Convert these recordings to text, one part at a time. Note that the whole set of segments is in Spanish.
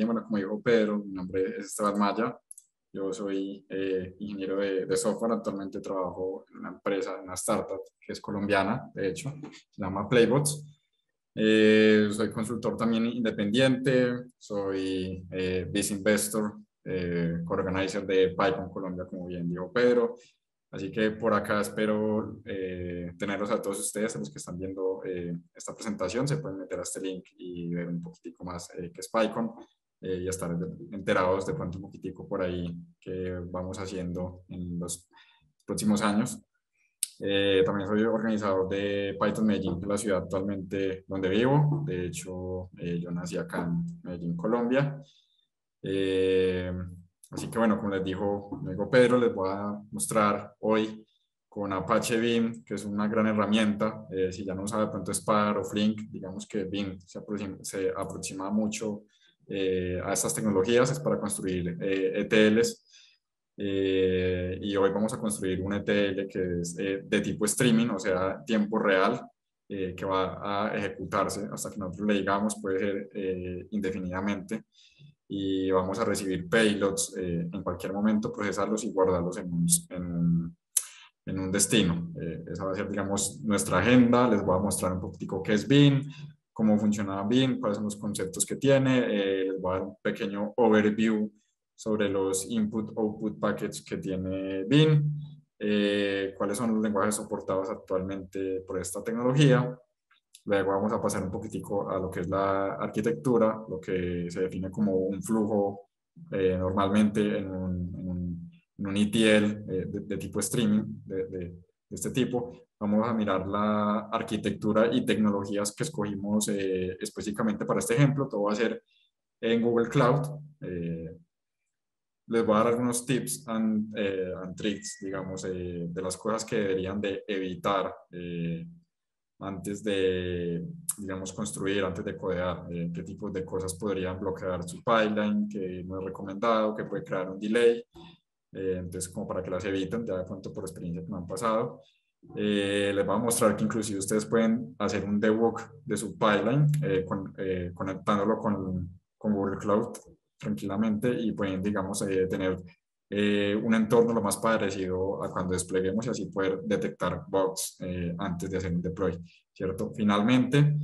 bien, bueno, como dijo Pedro, mi nombre es Esteban Maya. Yo soy ingeniero de software. Actualmente trabajo en una empresa, en una startup que es colombiana, de hecho, se llama Playbots. Soy consultor también independiente, soy Biz Investor, co-organizer de PyCon Colombia, como bien dijo Pedro. Así que por acá espero tenerlos a todos ustedes, a los que están viendo esta presentación. Se pueden meter a este link y ver un poquitico más qué es PyCon y estar enterados de pronto un poquitico por ahí que vamos haciendo en los próximos años. También soy organizador de Python Medellín, que es la ciudad actualmente donde vivo. De hecho, yo nací acá en Medellín, Colombia. Eh, Así que bueno, como les dijo mi amigo Pedro, les voy a mostrar hoy con Apache Beam, que es una gran herramienta. Si ya no sabe de pronto Spark o Flink, digamos que Beam se aproxima mucho a estas tecnologías, es para construir ETLs. Y hoy vamos a construir un ETL que es de tipo streaming, o sea, tiempo real, que va a ejecutarse hasta que nosotros le digamos, puede ser indefinidamente, y vamos a recibir payloads en cualquier momento, procesarlos y guardarlos en un destino. Esa va a ser, digamos, nuestra agenda. Les voy a mostrar un poquitico qué es Beam, cómo funciona Beam, cuáles son los conceptos que tiene. Les voy a dar un pequeño overview sobre los input-output packets que tiene Beam, cuáles son los lenguajes soportados actualmente por esta tecnología. Luego vamos a pasar un poquitico a lo que es la arquitectura, lo que se define como un flujo normalmente en un ETL de tipo streaming, de este tipo. Vamos a mirar la arquitectura y tecnologías que escogimos específicamente para este ejemplo. Todo va a ser en Google Cloud. Les voy a dar algunos tips and tricks, digamos, de las cosas que deberían de evitar antes de, digamos, construir, antes de codear, qué tipos de cosas podrían bloquear su pipeline, que no es recomendado, que puede crear un delay. Entonces, como para que las eviten, ya de pronto por experiencia que me han pasado. Les voy a mostrar que inclusive ustedes pueden hacer un debug de su pipeline conectándolo con Google Cloud tranquilamente, y pueden, digamos, tener un entorno lo más parecido a cuando despleguemos, y así poder detectar bugs antes de hacer un deploy, ¿cierto? Finalmente,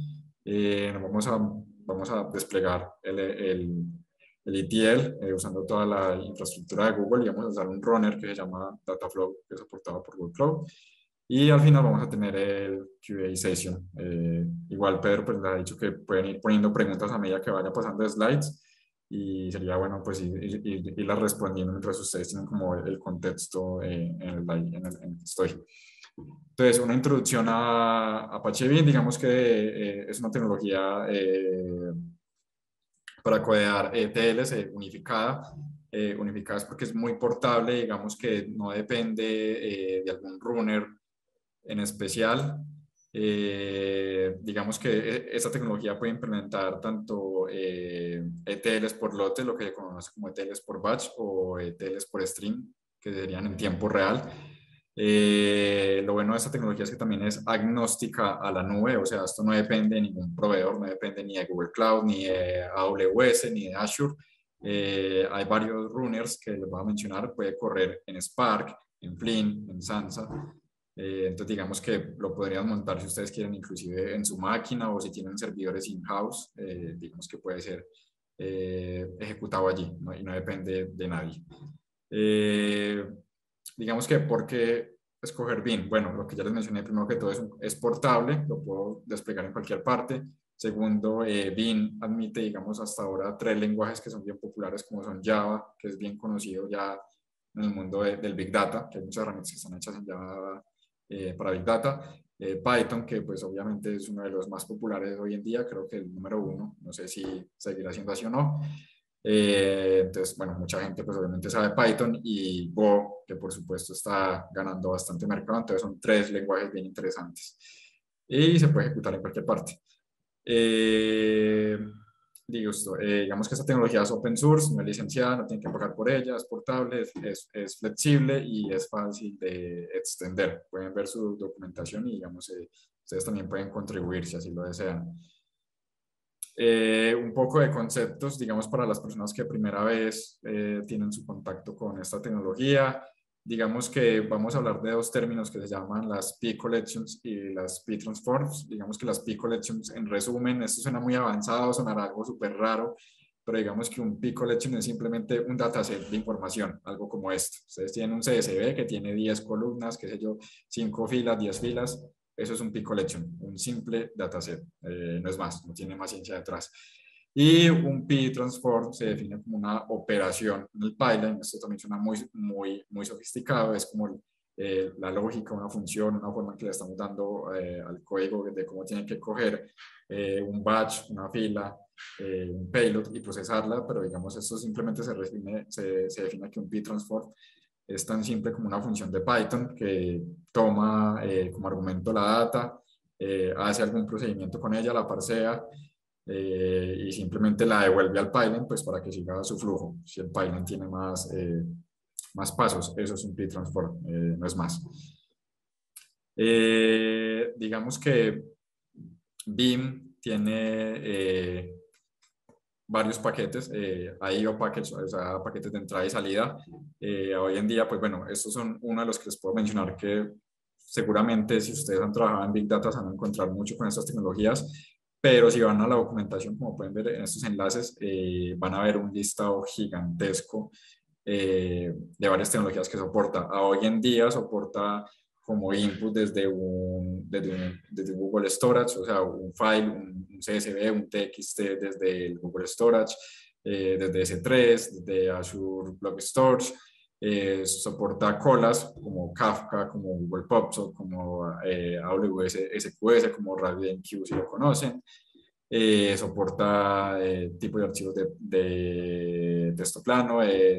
vamos a desplegar el ETL usando toda la infraestructura de Google, y vamos a usar un runner que se llama Dataflow, que es soportado por Google Cloud. Y al final vamos a tener el QA session. Igual Pedro pues, le ha dicho que pueden ir poniendo preguntas a medida que vaya pasando slides, y sería bueno pues irlas respondiendo mientras ustedes tienen como el contexto en el que estoy. Entonces, una introducción a Apache Beam. Digamos que es una tecnología para codear ETLs unificada. Unificada es porque es muy portable, digamos que no depende de algún runner en especial. Digamos que esta tecnología puede implementar tanto ETLs por lote, lo que se conoce como ETLs por batch, o ETLs por stream, que serían en tiempo real. Lo bueno de esta tecnología es que también es agnóstica a la nube, o sea, esto no depende de ningún proveedor, no depende ni de Google Cloud, ni de AWS, ni de Azure. Hay varios runners que les voy a mencionar. Puede correr en Spark, en Flink, en Sansa. Entonces digamos que lo podrían montar si ustedes quieren, inclusive en su máquina, o si tienen servidores in-house, digamos que puede ser ejecutado allí, ¿no? Y no depende de nadie. Digamos que ¿por qué escoger Beam? Bueno, lo que ya les mencioné, primero que todo es portable, lo puedo desplegar en cualquier parte. Segundo, Beam admite, digamos, hasta ahora 3 lenguajes que son bien populares, como son Java, que es bien conocido ya en el mundo del Big Data, que hay muchas herramientas que están hechas en Java para Big Data. Python, que pues obviamente es uno de los más populares hoy en día, creo que el número 1, no sé si seguirá siendo así o no. Entonces, bueno, mucha gente pues obviamente sabe Python, y Go, que por supuesto está ganando bastante mercado. Entonces son 3 lenguajes bien interesantes y se puede ejecutar en cualquier parte. Digamos que esta tecnología es open source, no es licenciada, no tienen que pagar por ella, es portable, es flexible y es fácil de extender. Pueden ver su documentación y digamos, ustedes también pueden contribuir si así lo desean. Un poco de conceptos, digamos, para las personas que primera vez tienen su contacto con esta tecnología. Digamos que vamos a hablar de dos términos que se llaman las P-Collections y las P-Transforms. Digamos que las P-Collections, en resumen, esto suena muy avanzado, sonará algo súper raro, pero digamos que un P-Collection es simplemente un dataset de información, algo como esto. Ustedes tienen un CSV que tiene 10 columnas, qué sé yo, 5 filas, 10 filas. Eso es un P-Collection, un simple dataset, no es más, no tiene más ciencia detrás. Y un P-Transform se define como una operación en el pipeline. Esto también suena muy sofisticado, es como la lógica, una función, una forma que le estamos dando al código de cómo tiene que coger un batch, una fila, un payload y procesarla, pero digamos esto simplemente se define que un P-Transform es tan simple como una función de Python que toma como argumento la data, hace algún procedimiento con ella, la parsea y simplemente la devuelve al pipeline pues, para que siga su flujo. Si el pipeline tiene más pasos, eso es un P-Transform, no es más. Digamos que Beam tiene varios paquetes, IO packets, o sea, paquetes de entrada y salida. Hoy en día, pues bueno, estos son uno de los que les puedo mencionar que seguramente si ustedes han trabajado en Big Data se van a encontrar mucho con estas tecnologías, pero si van a la documentación, como pueden ver en estos enlaces, van a ver un listado gigantesco de varias tecnologías que soporta. Hoy en día soporta como input desde un Google Storage, o sea, un file, un CSV, un TXT desde el Google Storage, desde S3, desde Azure Blob Storage, soporta colas como Kafka, como Google PubSub, como AWS SQS, como RabbitMQ si lo conocen. Soporta tipo de archivos de texto plano,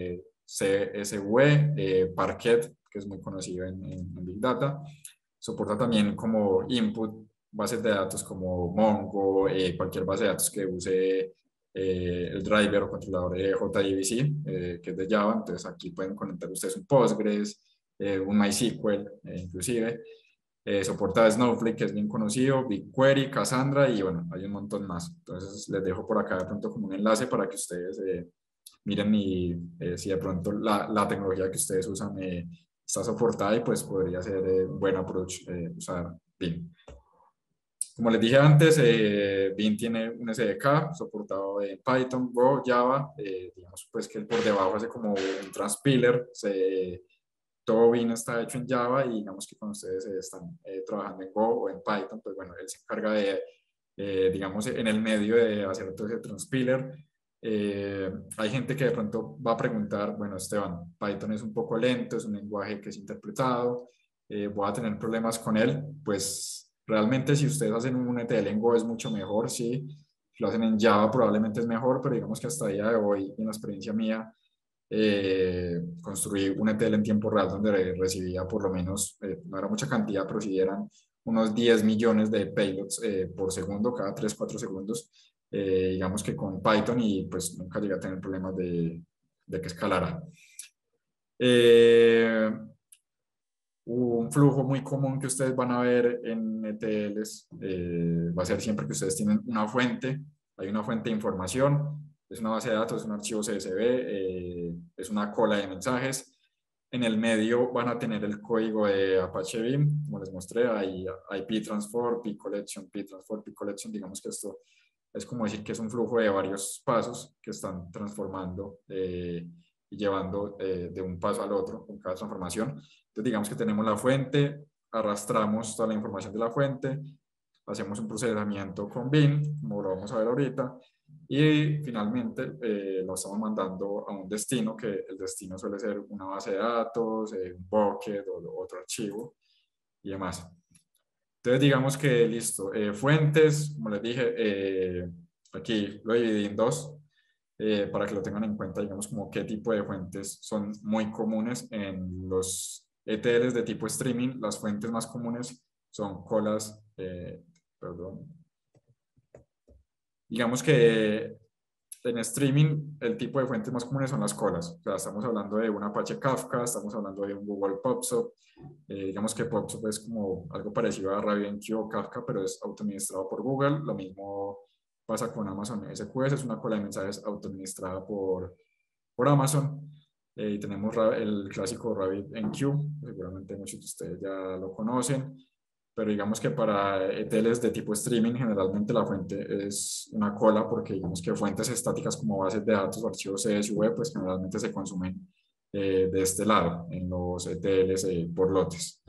CSV, Parquet, que es muy conocido en Big Data. Soporta también como input bases de datos como Mongo, cualquier base de datos que use el driver o controlador de JDBC, que es de Java. Entonces aquí pueden conectar ustedes un Postgres, un MySQL, inclusive. Soporta Snowflake, que es bien conocido, BigQuery, Cassandra y bueno, hay un montón más. Entonces les dejo por acá de pronto como un enlace para que ustedes miren y si de pronto la tecnología que ustedes usan está soportada y pues podría ser un buen approach usar Beam. Como les dije antes, Beam tiene un SDK soportado en Python, Go, Java, digamos pues que por debajo hace como un transpiler, todo Beam está hecho en Java y digamos que cuando ustedes están trabajando en Go o en Python, pues bueno, él se encarga de, digamos, en el medio de hacer todo ese transpiler. Hay gente que de pronto va a preguntar, bueno, Esteban, Python es un poco lento, es un lenguaje que es interpretado, voy a tener problemas con él. Pues realmente si ustedes hacen un ETL en Go es mucho mejor, sí. Si lo hacen en Java probablemente es mejor, pero digamos que hasta el día de hoy, en la experiencia mía, construí un ETL en tiempo real donde recibía por lo menos, no era mucha cantidad, pero si eran unos 10 millones de payloads por segundo, cada 3, 4 segundos, digamos que con Python y pues nunca llegué a tener problemas de que escalara. Un flujo muy común que ustedes van a ver en ETLs va a ser siempre que ustedes tienen una fuente, hay una fuente de información, es una base de datos, es un archivo CSV, es una cola de mensajes. En el medio van a tener el código de Apache Beam, como les mostré, hay P-Transform, P-Collection, P-Transform, P-Collection, digamos que esto es como decir que es un flujo de varios pasos que están transformando y llevando de un paso al otro con cada transformación. Entonces digamos que tenemos la fuente, arrastramos toda la información de la fuente, hacemos un procesamiento con Beam, como lo vamos a ver ahorita, y finalmente lo estamos mandando a un destino, que el destino suele ser una base de datos, un bucket o otro archivo y demás. Entonces digamos que listo, fuentes, como les dije, aquí lo dividí en dos para que lo tengan en cuenta, digamos como qué tipo de fuentes son muy comunes en los ETLs de tipo streaming. Las fuentes más comunes son colas, perdón, digamos que en streaming el tipo de fuentes más comunes son las colas. O sea, estamos hablando de un Apache Kafka, estamos hablando de un Google PubSub. Digamos que PubSub es como algo parecido a RabbitMQ o Kafka, pero es autoadministrado por Google. Lo mismo pasa con Amazon SQS, es una cola de mensajes autoadministrada por Amazon. Y tenemos el clásico RabbitMQ, seguramente muchos de ustedes ya lo conocen, pero digamos que para ETLs de tipo streaming generalmente la fuente es una cola, porque digamos que fuentes estáticas como bases de datos o archivos CSV pues generalmente se consumen de este lado en los ETLs por lotes.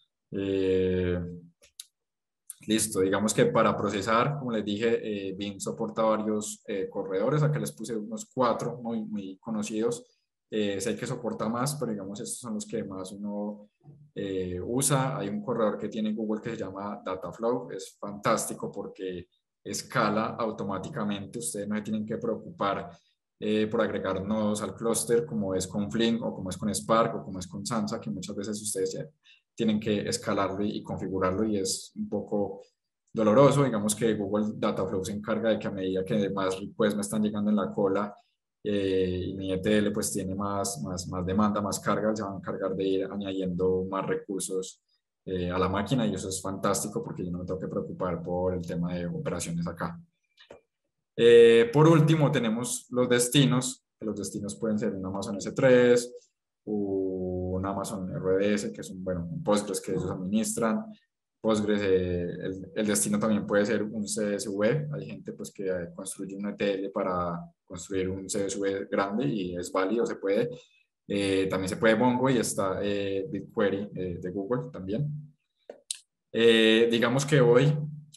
Listo, digamos que para procesar, como les dije, BIM soporta varios corredores. Acá les puse unos 4 muy conocidos. Sé que soporta más, pero digamos estos son los que más uno usa. Hay un corredor que tiene Google que se llama Dataflow. Es fantástico porque escala automáticamente. Ustedes no se tienen que preocupar por agregar nodos al clúster, como es con Flink o como es con Spark o como es con Sansa, que muchas veces ustedes ya tienen que escalarlo y configurarlo, y es un poco doloroso. Digamos que Google Dataflow se encarga de que a medida que más requests me están llegando en la cola y mi ETL pues tiene más demanda, más carga, se va a encargar de ir añadiendo más recursos a la máquina, y eso es fantástico porque yo no me tengo que preocupar por el tema de operaciones acá. Por último, tenemos los destinos. Los destinos pueden ser un Amazon S3, un Amazon RDS, que es un Postgres que ellos administran. Postgres, el destino también puede ser un CSV. Hay gente pues, que construye un ETL para construir un CSV grande y es válido, se puede. También se puede Mongo, y está BigQuery de Google también. Digamos que hoy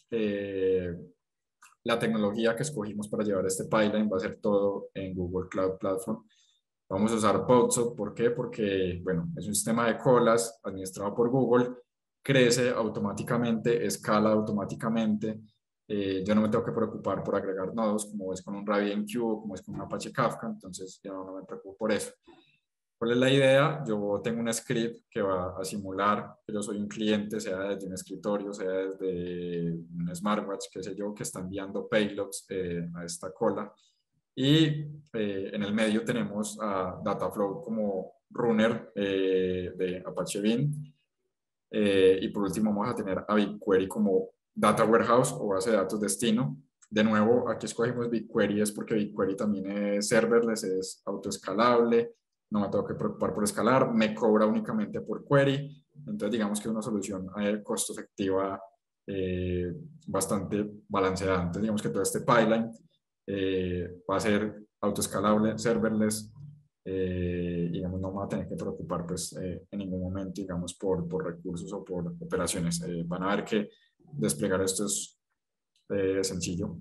la tecnología que escogimos para llevar este pipeline va a ser todo en Google Cloud Platform. Vamos a usar Podso. ¿Por qué? Porque, bueno, es un sistema de colas administrado por Google, crece automáticamente, escala automáticamente. Yo no me tengo que preocupar por agregar nodos, como es con un RabbitMQ, como es con un Apache Kafka, entonces ya no me preocupo por eso. ¿Cuál es la idea? Yo tengo un script que va a simular que yo soy un cliente, sea desde un escritorio, sea desde un smartwatch, qué sé yo, que está enviando payloads a esta cola. Y en el medio tenemos a Dataflow como runner de Apache Beam. Y por último vamos a tener a BigQuery como Data Warehouse o base de datos destino. De nuevo, aquí escogimos BigQuery es porque BigQuery también es serverless, es autoescalable, no me tengo que preocupar por escalar, me cobra únicamente por query. Entonces digamos que es una solución costo efectiva bastante balanceada. Entonces digamos que todo este pipeline va a ser autoescalable, serverless, digamos, no me va a tener que preocupar pues, en ningún momento, digamos, por recursos o por operaciones. Van a ver que desplegar esto es sencillo.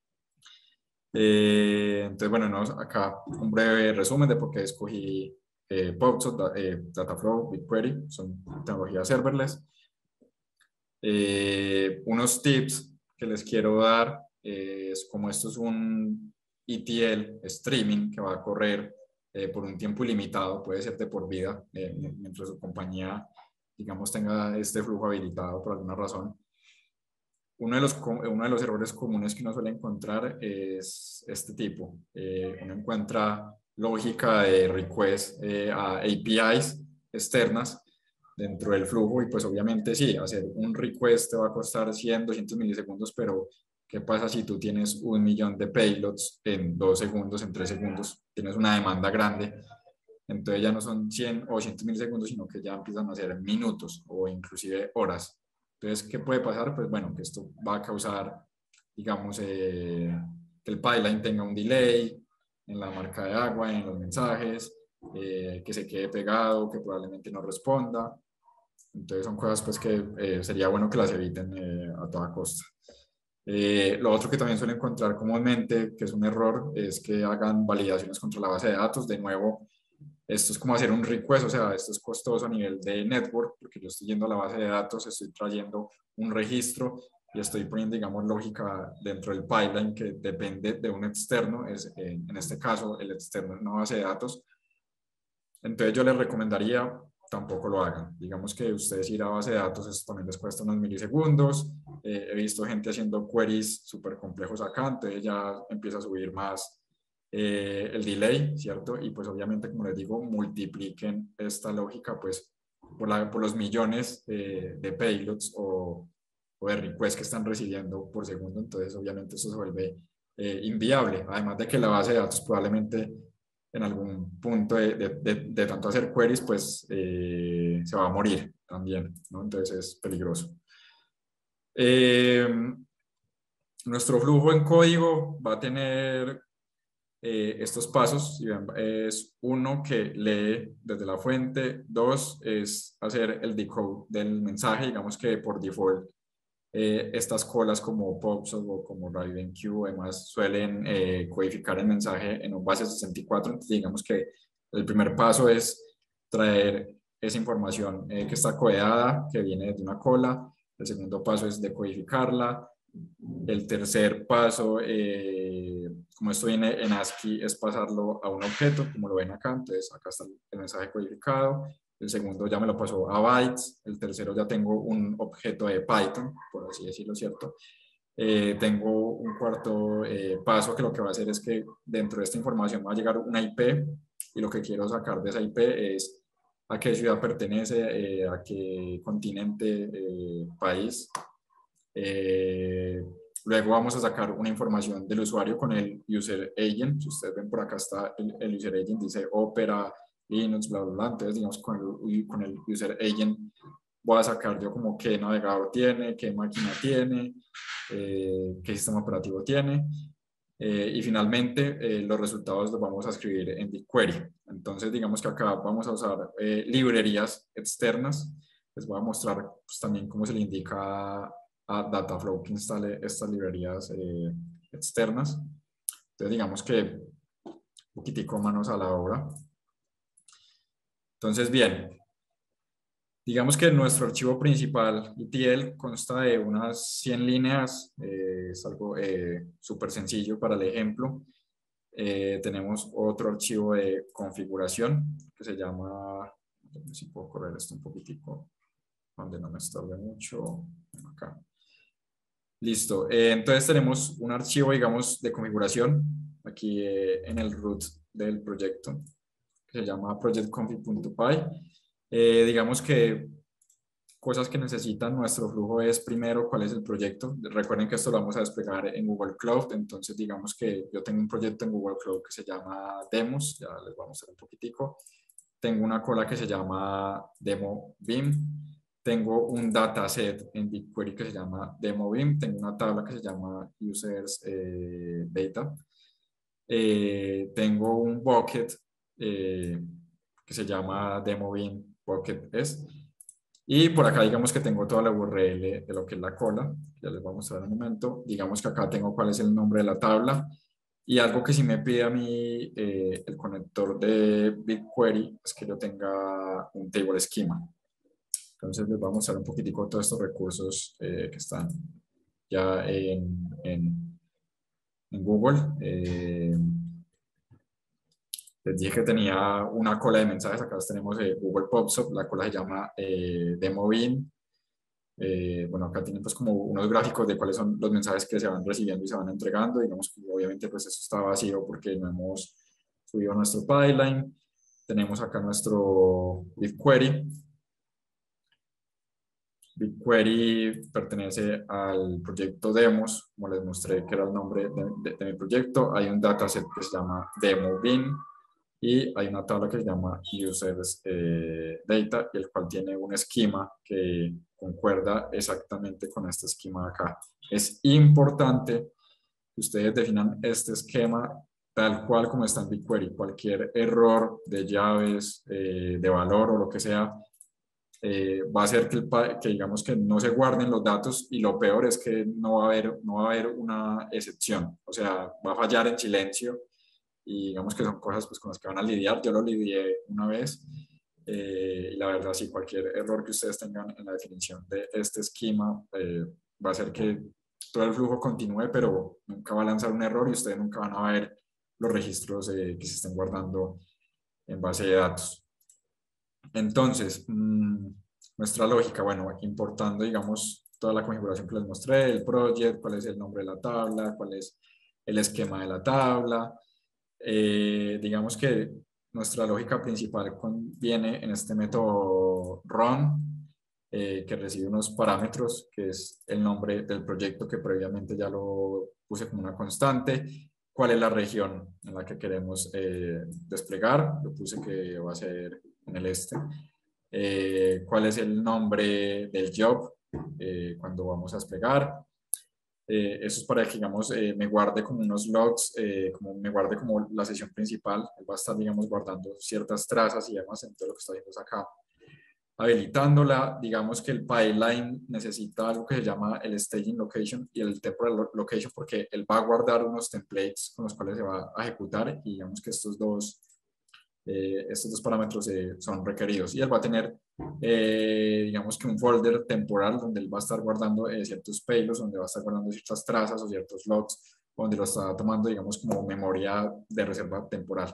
Entonces, bueno, no, acá un breve resumen de por qué escogí Podso, Dataflow, BigQuery, son tecnologías serverless. Unos tips que les quiero dar es como esto es un ETL streaming que va a correr por un tiempo ilimitado, puede ser de por vida, mientras su compañía, digamos, tenga este flujo habilitado por alguna razón. Uno de los errores comunes que uno suele encontrar es este tipo. Uno encuentra lógica de request a APIs externas dentro del flujo, y pues obviamente sí, hacer un request te va a costar 100, 200 milisegundos, pero ¿qué pasa si tú tienes 1.000.000 de payloads en 2 segundos, en 3 segundos? Tienes una demanda grande, entonces ya no son 100 o 200 milisegundos, sino que ya empiezan a ser minutos o inclusive horas. Entonces, ¿qué puede pasar? Pues bueno, que esto va a causar, digamos, que el pipeline tenga un delay en la marca de agua, en los mensajes, que se quede pegado, que probablemente no responda. Entonces son cosas pues que sería bueno que las eviten a toda costa. Lo otro que también suelen encontrar comúnmente, que es un error, es que hagan validaciones contra la base de datos. De nuevo, esto es como hacer un request, o sea, esto es costoso a nivel de network, porque yo estoy yendo a la base de datos, estoy trayendo un registro y estoy poniendo, digamos, lógica dentro del pipeline que depende de un externo. En este caso, el externo es una base de datos. Entonces yo les recomendaría tampoco lo hagan. Digamos que ustedes ir a base de datos, esto también les cuesta unos milisegundos. He visto gente haciendo queries súper complejos acá, entonces ya empieza a subir más el delay, ¿cierto? Y pues obviamente, como les digo, multipliquen esta lógica pues por los millones de payloads o o de requests que están recibiendo por segundo. Entonces, obviamente, eso se vuelve inviable. Además de que la base de datos probablemente en algún punto de tanto hacer queries, pues se va a morir también, ¿no? Entonces es peligroso. Nuestro flujo en código va a tener estos pasos. Es uno, que lee desde la fuente. Dos, es hacer el decode del mensaje. Digamos que por default estas colas como PubSub o como RavenQ además suelen codificar el mensaje en un base 64. Entonces digamos que el primer paso es traer esa información que está codeada, que viene de una cola. El segundo paso es decodificarla. El tercer paso, como esto viene en ASCII, es pasarlo a un objeto, como lo ven acá. Entonces acá está el mensaje codificado. El segundo ya me lo pasó a bytes. El tercero ya tengo un objeto de Python, por así decirlo, ¿cierto? Tengo un cuarto paso, que lo que va a hacer es que dentro de esta información va a llegar una IP, y lo que quiero sacar de esa IP es a qué ciudad pertenece, a qué continente, país. Luego vamos a sacar una información del usuario con el user agent. Si ustedes ven por acá está el user agent, dice Opera, Linux, bla, bla, bla. Entonces, digamos, con el user agent voy a sacar yo como qué navegador tiene, qué máquina tiene, qué sistema operativo tiene. Y finalmente, los resultados los vamos a escribir en BigQuery. Entonces, digamos que acá vamos a usar librerías externas. Les voy a mostrar pues, también cómo se le indica a Dataflow que instale estas librerías externas. Entonces, digamos que un poquitico manos a la obra. Entonces, bien, digamos que nuestro archivo principal ETL consta de unas 100 líneas. Es algo súper sencillo para el ejemplo. Tenemos otro archivo de configuración que se llama, a ver si puedo correr esto un poquitico, donde no me estorbe mucho, acá. Listo, entonces tenemos un archivo, digamos, de configuración aquí en el root del proyecto, que se llama projectconfig.py. Digamos que cosas que necesitan nuestro flujo es, primero, cuál es el proyecto. Recuerden que esto lo vamos a desplegar en Google Cloud. Entonces, digamos que yo tengo un proyecto en Google Cloud que se llama Demos. Ya les voy a mostrar un poquitico. Tengo una cola que se llama Demo Beam. Tengo un dataset en BigQuery que se llama Demo Beam. Tengo una tabla que se llama Users Data. Tengo un bucket que se llama Demo Beam Bucket S. Y por acá digamos que tengo toda la URL de lo que es la cola, ya les voy a mostrar en un momento. Digamos que acá tengo cuál es el nombre de la tabla, y algo que sí me pide a mí el conector de BigQuery es que yo tenga un table schema. Entonces les voy a mostrar un poquitico todos estos recursos que están ya en Google. Les dije que tenía una cola de mensajes. Acá tenemos Google PubSub. La cola se llama DemoBeam. Bueno, acá tienen pues como unos gráficos de cuáles son los mensajes que se van recibiendo y se van entregando. Digamos que obviamente pues eso está vacío porque no hemos subido nuestro pipeline. Tenemos acá nuestro BigQuery. BigQuery pertenece al proyecto Demos, como les mostré que era el nombre de mi proyecto. Hay un dataset que se llama DemoBeam y hay una tabla que se llama Users Data, y el cual tiene un esquema que concuerda exactamente con este esquema de acá. Es importante que ustedes definan este esquema tal cual como está en BigQuery. Cualquier error de llaves, de valor o lo que sea, va a hacer que digamos que no se guarden los datos, y lo peor es que no va a haber una excepción. O sea, va a fallar en silencio, y digamos que son cosas pues, con las que van a lidiar. Yo lo lidié una vez, y la verdad sí, cualquier error que ustedes tengan en la definición de este esquema va a hacer que todo el flujo continúe, pero nunca va a lanzar un error y ustedes nunca van a ver los registros que se estén guardando en base de datos. Entonces, nuestra lógica, bueno, importando, digamos, toda la configuración que les mostré, el project, cuál es el nombre de la tabla, cuál es el esquema de la tabla. Digamos que nuestra lógica principal viene en este método run, que recibe unos parámetros, que es el nombre del proyecto que previamente ya lo puse como una constante, cuál es la región en la que queremos desplegar, lo puse que va a ser en el este, cuál es el nombre del job cuando vamos a desplegar. Eso es para que, digamos, me guarde como unos logs, como me guarde como la sesión principal. Él va a estar, digamos, guardando ciertas trazas y demás en todo lo que está haciendo acá. Habilitándola, digamos que el pipeline necesita algo que se llama el staging location y el temporal location, porque él va a guardar unos templates con los cuales se va a ejecutar, y digamos que estos dos parámetros son requeridos, y él va a tener digamos que un folder temporal donde él va a estar guardando ciertos payloads, donde va a estar guardando ciertas trazas o ciertos logs, donde lo está tomando, digamos, como memoria de reserva temporal.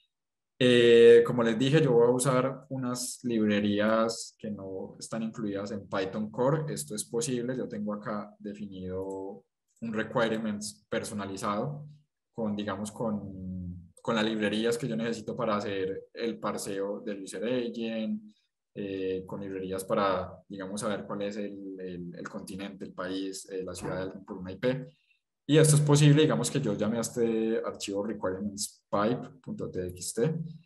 Como les dije, yo voy a usar unas librerías que no están incluidas en Python Core. Esto es posible. Yo tengo acá definido un requirements personalizado con, digamos, con las librerías que yo necesito para hacer el parseo del user agent, con librerías para, digamos, saber cuál es el continente, el país, la ciudad por una IP. Y esto es posible, digamos que yo llamé a este archivo requirementspipe.txt,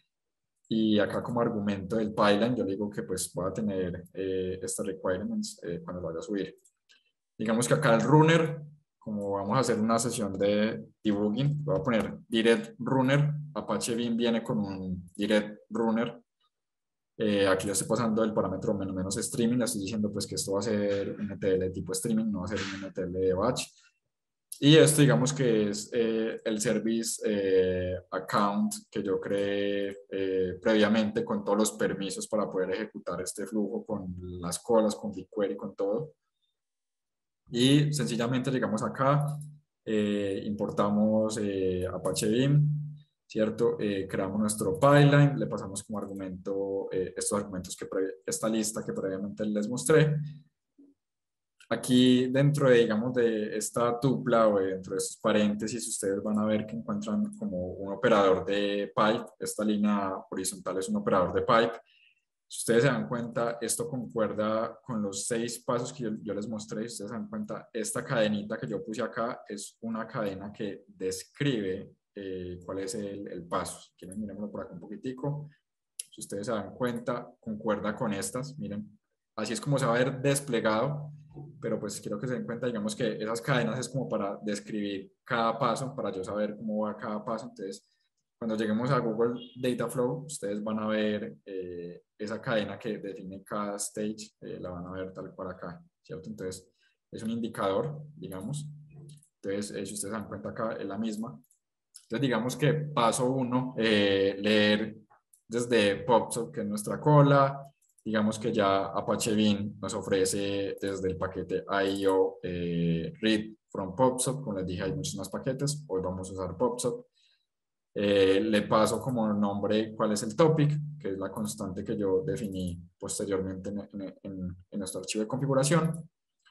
y acá como argumento del pipeline yo le digo que pues voy a tener estas requirements cuando lo vaya a subir. Digamos que acá el runner, como vamos a hacer una sesión de debugging, voy a poner direct runner. Apache Beam viene con un direct runner. Aquí le estoy pasando el parámetro menos streaming, le estoy diciendo pues que esto va a ser un MTL tipo streaming, no va a ser un MTL de batch. Y esto, digamos que es el service account que yo creé previamente, con todos los permisos para poder ejecutar este flujo, con las colas, con BigQuery, con todo. Y sencillamente llegamos acá, importamos Apache Beam, ¿cierto? Creamos nuestro pipeline, le pasamos como argumento estos argumentos, esta lista que previamente les mostré. Aquí dentro de, digamos, de esta tupla o dentro de estos paréntesis, ustedes van a ver que encuentran como un operador de pipe. Esta línea horizontal es un operador de pipe. Si ustedes se dan cuenta, esto concuerda con los 6 pasos que yo les mostré. Si ustedes se dan cuenta, esta cadenita que yo puse acá es una cadena que describe cuál es el paso. Si quieren, miremoslo por acá un poquitico. Si ustedes se dan cuenta, concuerda con estas. Miren, así es como se va a ver desplegado, pero pues quiero que se den cuenta, digamos que esas cadenas es como para describir cada paso, para yo saber cómo va cada paso. Entonces, cuando lleguemos a Google Data Flow, ustedes van a ver esa cadena que define cada stage, la van a ver tal cual acá, ¿cierto? Entonces, es un indicador, digamos. Entonces, si ustedes se dan cuenta acá, es la misma. Entonces, digamos que paso 1, leer desde PubSub, que es nuestra cola. Digamos que ya Apache Beam nos ofrece desde el paquete IO read from PubSub. Como les dije, hay muchos más paquetes. Hoy vamos a usar PubSub. Le paso como nombre cuál es el topic, que es la constante que yo definí posteriormente en nuestro archivo de configuración.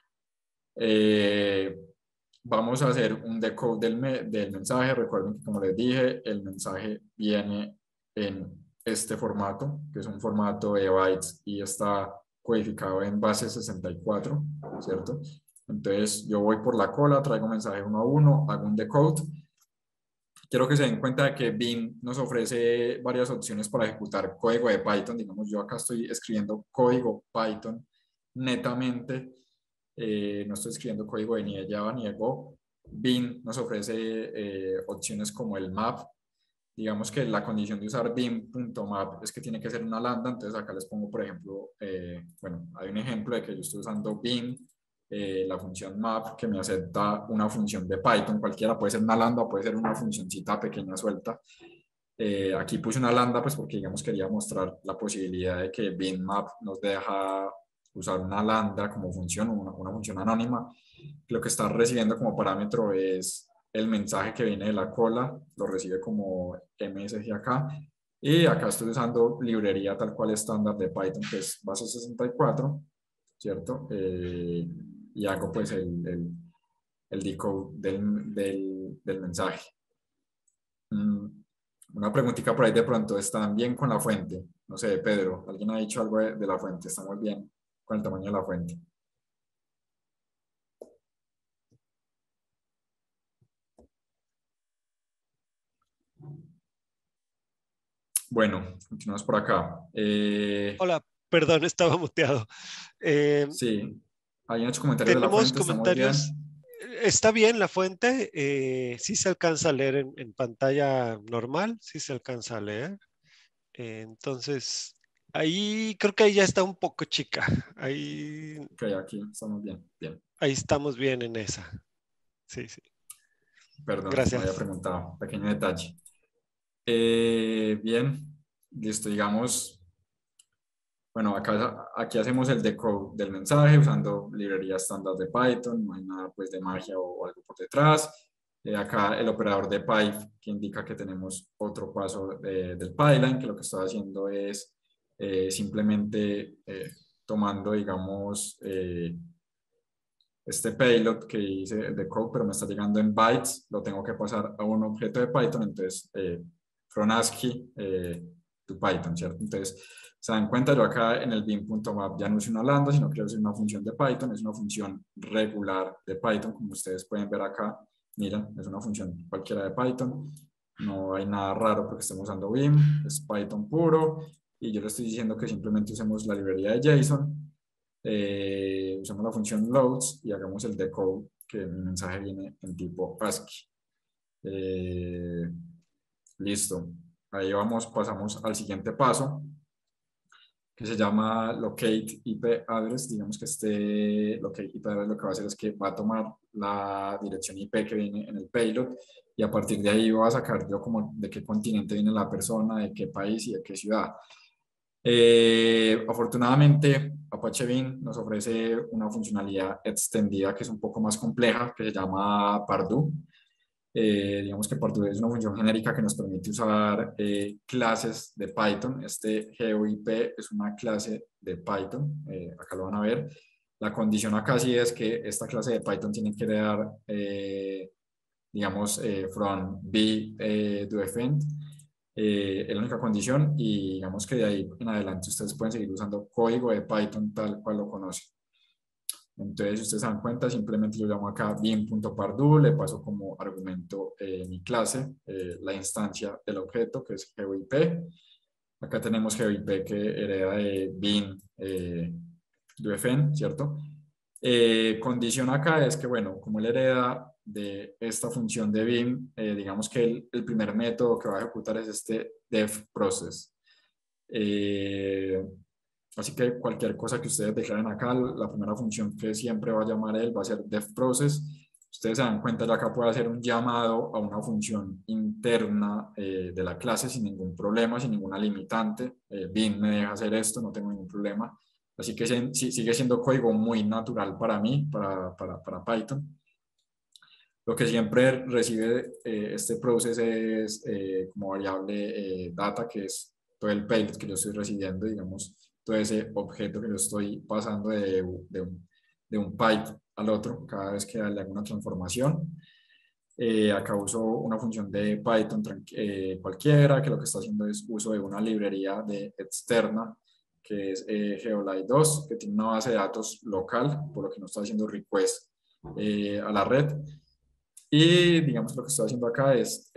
Vamos a hacer un decode del mensaje. Recuerden que, como les dije, el mensaje viene en este formato, que es un formato de bytes y está codificado en base 64, ¿cierto? Entonces yo voy por la cola, traigo mensaje uno a uno, hago un decode. Quiero que se den cuenta de que Beam nos ofrece varias opciones para ejecutar código de Python. Digamos, yo acá estoy escribiendo código Python netamente. No estoy escribiendo código de ni de Java ni de Go. Beam nos ofrece opciones como el map. Digamos que la condición de usar beam.map es que tiene que ser una lambda. Entonces acá les pongo, por ejemplo, bueno, hay un ejemplo de que yo estoy usando Beam, la función map, que me acepta una función de Python cualquiera, puede ser una lambda, puede ser una funcioncita pequeña suelta. Aquí puse una lambda pues porque, digamos, quería mostrar la posibilidad de que Beam map nos deja usar una lambda como función, una función anónima. Lo que está recibiendo como parámetro es el mensaje que viene de la cola, lo recibe como MSG acá, y acá estoy usando librería tal cual estándar de Python, que es base 64, ¿cierto? Y hago pues el decode del mensaje. Una preguntita por ahí de pronto, ¿están bien con la fuente? No sé, Pedro, ¿alguien ha dicho algo de la fuente? ¿Estamos bien? con el tamaño de la fuente. Bueno, continuamos por acá. Hola, perdón, estaba muteado. Eh, Sí, hay unos comentarios de la Tenemos fuente, estamos bien. comentarios. Está bien la fuente, sí se alcanza a leer en pantalla normal, sí se alcanza a leer. Entonces, ahí creo que ahí ya está un poco chica. Ok, aquí estamos bien. Bien, Ahí estamos bien en esa. Sí, sí. perdón, no había Gracias. preguntado. Pequeño detalle. Bien, listo, digamos. Bueno, aquí hacemos el decode del mensaje usando librerías estándar de Python, no hay nada pues de magia o algo por detrás. Acá el operador de pipe que indica que tenemos otro paso del pipeline, que lo que está haciendo es simplemente tomando, digamos, este payload que hice el decode, pero me está llegando en bytes, lo tengo que pasar a un objeto de Python, entonces from ASCII to Python, ¿cierto? Entonces, se dan cuenta, yo acá en el bin.map ya no uso una lambda, sino que es una función de Python, es una función regular de Python, como ustedes pueden ver acá. Miren, es una función cualquiera de Python, no hay nada raro porque estemos usando Vim, es Python puro, y yo le estoy diciendo que simplemente usemos la librería de JSON, usamos la función loads y hagamos el decode, que mi mensaje viene en tipo ASCII. Listo. Ahí vamos, pasamos al siguiente paso, que se llama locate IP address. Digamos que este locate IP address lo que va a hacer es que va a tomar la dirección IP que viene en el payload y a partir de ahí va a sacar yo como de qué continente viene la persona, de qué país y de qué ciudad. Afortunadamente, Apache Beam nos ofrece una funcionalidad extendida que es un poco más compleja, que se llama Pardue. Digamos que Pardue es una función genérica que nos permite usar clases de Python. Este GeoIP es una clase de Python, acá lo van a ver. La condición acá sí es que esta clase de Python tiene que dar, digamos, from B do defend. Es la única condición y digamos que de ahí en adelante ustedes pueden seguir usando código de Python tal cual lo conocen. Entonces, si ustedes se dan cuenta, simplemente yo llamo acá bin.pardue, le paso como argumento mi clase, la instancia del objeto, que es GeoIP. Acá tenemos GeoIP que hereda de bin doFn, ¿cierto? Condición acá es que, bueno, como él hereda de esta función de bin, digamos que el primer método que va a ejecutar es este def process. Así que cualquier cosa que ustedes declaren acá, la primera función que siempre va a llamar él va a ser def process. Ustedes se dan cuenta, ya acá puede hacer un llamado a una función interna de la clase sin ningún problema, sin ninguna limitante. Bin me deja hacer esto, no tengo ningún problema. Así que sigue siendo código muy natural para mí, para Python. Lo que siempre recibe este process es como variable data, que es todo el payload que yo estoy recibiendo, digamos, todo ese objeto que yo estoy pasando de un pipe al otro cada vez que le hago una transformación. Acá uso una función de Python cualquiera, que lo que está haciendo es uso de una librería externa, que es Geolite 2, que tiene una base de datos local, por lo que no está haciendo request a la red. Y digamos lo que estoy haciendo acá es,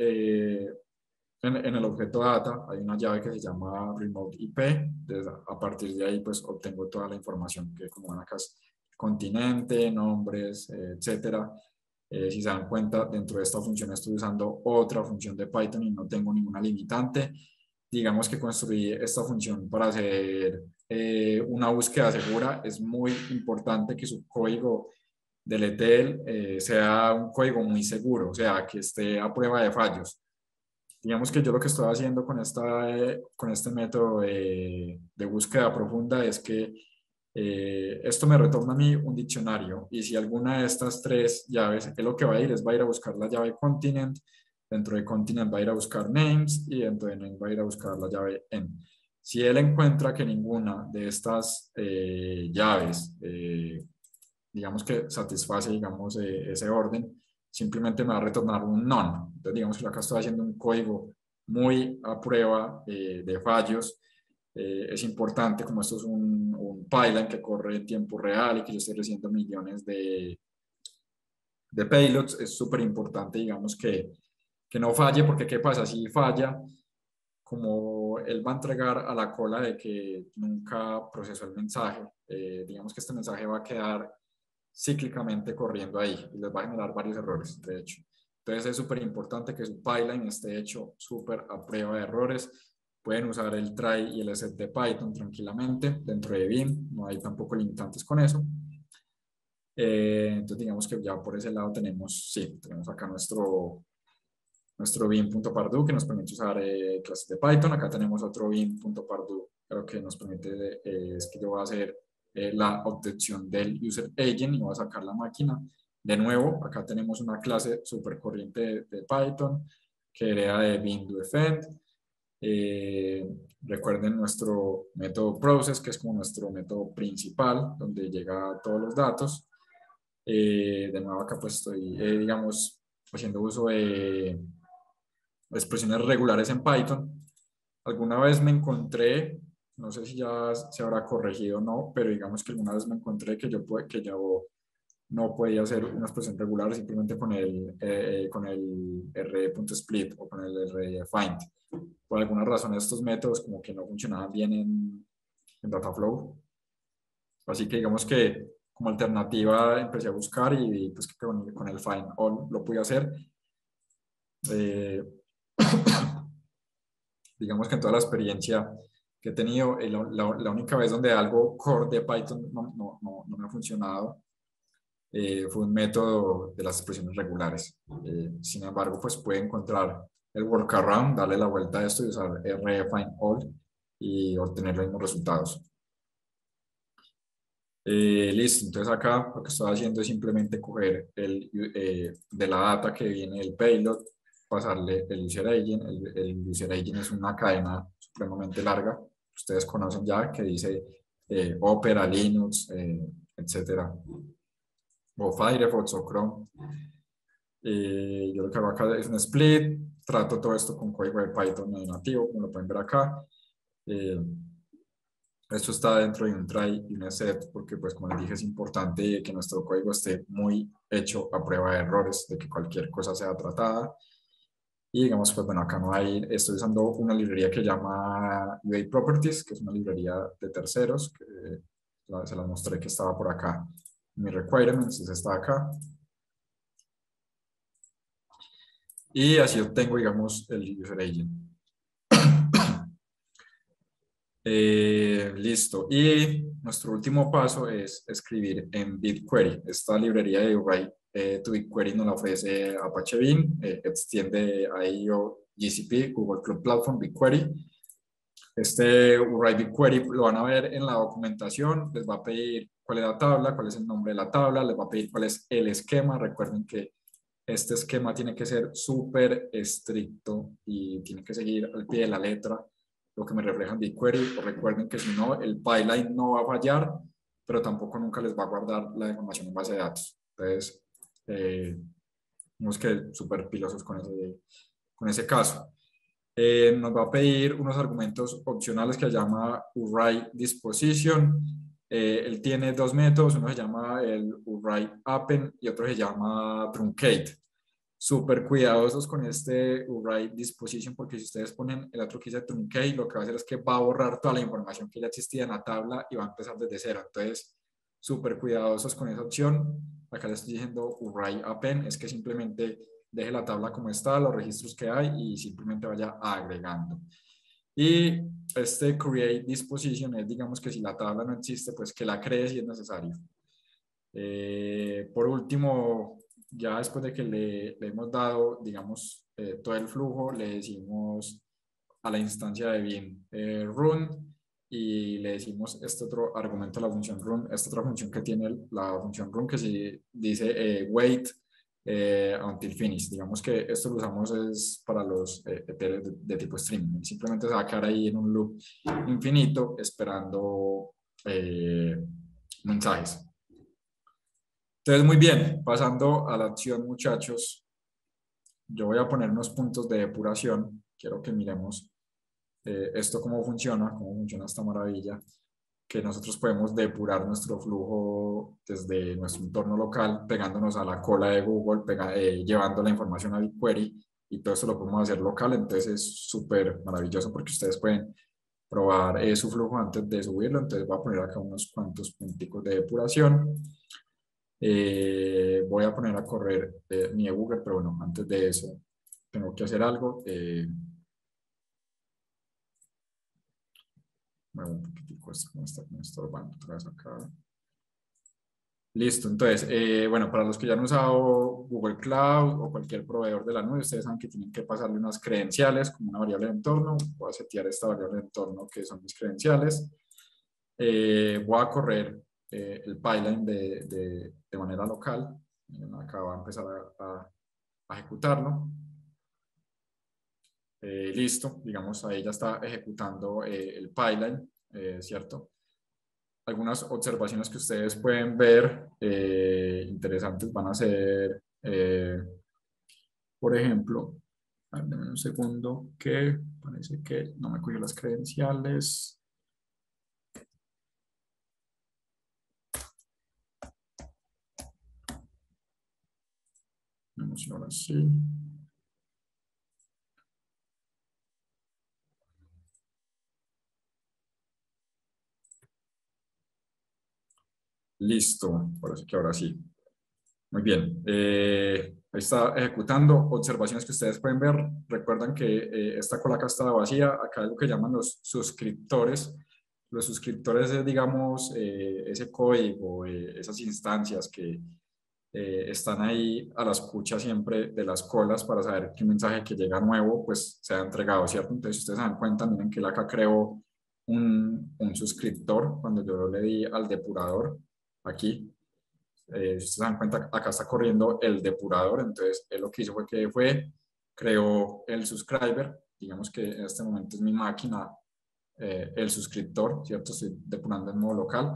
en el objeto data hay una llave que se llama remote IP. A partir de ahí pues obtengo toda la información que como ven acá es continente, nombres, etcétera. Si se dan cuenta, dentro de esta función estoy usando otra función de Python y no tengo ninguna limitante. Digamos que construí esta función para hacer una búsqueda segura. Es muy importante que su código del ETL sea un código muy seguro, o sea, que esté a prueba de fallos. Digamos que yo lo que estoy haciendo con este método de búsqueda profunda es que esto me retorna a mí un diccionario y si alguna de estas tres llaves, es lo que va a ir a buscar la llave continent, dentro de continent va a ir a buscar names y dentro de names va a ir a buscar la llave en. Si él encuentra que ninguna de estas llaves digamos que satisface, digamos, ese orden, simplemente me va a retornar un none. Entonces, digamos que acá estoy haciendo un código muy a prueba de fallos. Es importante, como esto es un pipeline que corre en tiempo real y que yo estoy recibiendo millones de payloads, es súper importante, digamos, que no falle, porque ¿qué pasa? Si falla, como él va a entregar a la cola de que nunca procesó el mensaje, digamos que este mensaje va a quedar cíclicamente corriendo ahí y les va a generar varios errores, de hecho. Entonces es súper importante que su pipeline esté hecho súper a prueba de errores. Pueden usar el try y el set de Python tranquilamente dentro de Vim, no hay tampoco limitantes con eso. Entonces digamos que ya por ese lado tenemos, sí, tenemos acá nuestro Vim.pardo que nos permite usar clases de Python. Acá tenemos otro Vim.pardo, pero que nos permite, es que yo voy a hacer la obtención del user agent y voy a sacar la máquina. De nuevo, acá tenemos una clase súper corriente de Python que hereda de Vim.doFend. Recuerden nuestro método process, que es como nuestro método principal, donde llega todos los datos. De nuevo acá pues estoy, digamos, haciendo uso de expresiones regulares en Python. Alguna vez me encontré, no sé si ya se habrá corregido o no, pero digamos que alguna vez me encontré que yo no podía hacer una expresión regular simplemente con el r.split o con el rfind. Por alguna razón estos métodos como que no funcionaban bien en Dataflow. Así que digamos que como alternativa empecé a buscar y pues que con el find all lo pude hacer. Digamos que en toda la experiencia que he tenido, la única vez donde algo core de Python no me ha funcionado fue un método de las expresiones regulares. Sin embargo, pues puede encontrar el workaround, darle la vuelta a esto y usar rfindall y obtener los mismos resultados. Listo, entonces acá lo que estoy haciendo es simplemente coger de la data que viene del payload, pasarle el user agent. El user agent es una cadena supremamente larga, ustedes conocen ya, que dice Opera, Linux, etcétera, o Firefox o Chrome. Yo lo que hago acá es un split, trato todo esto con código de Python nativo, como lo pueden ver acá. Esto está dentro de un try y un set, porque pues como les dije es importante que nuestro código esté muy hecho a prueba de errores, de que cualquier cosa sea tratada. Y digamos, pues bueno, acá no hay, estoy usando una librería que llama UA Properties, que es una librería de terceros, que se las mostré que estaba por acá. Mi requirements es esta acá. Y así obtengo, digamos, el user agent. Listo. Y nuestro último paso es escribir en BigQuery. Esta librería de Write to BigQuery nos la ofrece Apache Beam, extiende a ello GCP, Google Cloud Platform, BigQuery. Este Write BigQuery lo van a ver en la documentación, les va a pedir cuál es la tabla, cuál es el nombre de la tabla, les va a pedir cuál es el esquema. Recuerden que este esquema tiene que ser súper estricto y tiene que seguir al pie de la letra lo que me refleja en BigQuery. Recuerden que si no, el pipeline no va a fallar, pero tampoco nunca les va a guardar la información en base de datos. Entonces, tenemos que súper pilosos con ese caso. Nos va a pedir unos argumentos opcionales que se llama write_disposition. Él tiene dos métodos, uno se llama el write_append y otro se llama truncate. Súper cuidadosos con este write_disposition, porque si ustedes ponen el otro que dice truncate, lo que va a hacer es que va a borrar toda la información que ya existía en la tabla y va a empezar desde cero. Entonces, súper cuidadosos con esa opción. Acá les estoy diciendo write_append, es que simplemente deje la tabla como está, los registros que hay y simplemente vaya agregando. Y este create disposition es, digamos, que si la tabla no existe, pues que la cree si es necesario. Por último, ya después de que le hemos dado, digamos, todo el flujo, le decimos a la instancia de Vim run y le decimos este otro argumento a la función run, esta otra función que tiene la función run que se dice wait until finish. Digamos que esto lo usamos es para los de tipo streaming. Simplemente se va a quedar ahí en un loop infinito esperando mensajes. Entonces, muy bien, pasando a la acción, muchachos, yo voy a poner unos puntos de depuración. Quiero que miremos esto cómo funciona esta maravilla. que nosotros podemos depurar nuestro flujo desde nuestro entorno local, pegándonos a la cola de Google, llevando la información a BigQuery, y todo eso lo podemos hacer local. Entonces es súper maravilloso porque ustedes pueden probar su flujo antes de subirlo. Entonces voy a poner acá unos cuantos punticos de depuración. Voy a poner a correr mi debugger, pero bueno, antes de eso tengo que hacer algo. Muevo un poquitico esto, como está estorbando otra vez acá. Listo, entonces, bueno, para los que ya han usado Google Cloud o cualquier proveedor de la nube, ustedes saben que tienen que pasarle unas credenciales como una variable de entorno. Voy a setear esta variable de entorno que son mis credenciales. Voy a correr el pipeline de manera local. Acá va a empezar a ejecutarlo. Listo, digamos, ahí ya está ejecutando el pipeline, ¿cierto? Algunas observaciones que ustedes pueden ver interesantes van a ser, por ejemplo, denme un segundo que parece que no me cogió las credenciales. Vamos ahora sí. Listo, parece que ahora sí. Muy bien, ahí está ejecutando. Observaciones que ustedes pueden ver. Recuerdan que esta cola acá está vacía. Acá es lo que llaman los suscriptores. Los suscriptores es, digamos, ese código, esas instancias que están ahí a la escucha siempre de las colas para saber qué mensaje que llega nuevo, pues se ha entregado, ¿cierto? Entonces, si ustedes se dan cuenta, miren que él acá creó un suscriptor cuando yo le di al depurador aquí. Si ustedes se dan cuenta, acá está corriendo el depurador. Entonces él lo que hizo fue que creó el subscriber. Digamos que en este momento es mi máquina, el suscriptor, ¿cierto? Estoy depurando en modo local.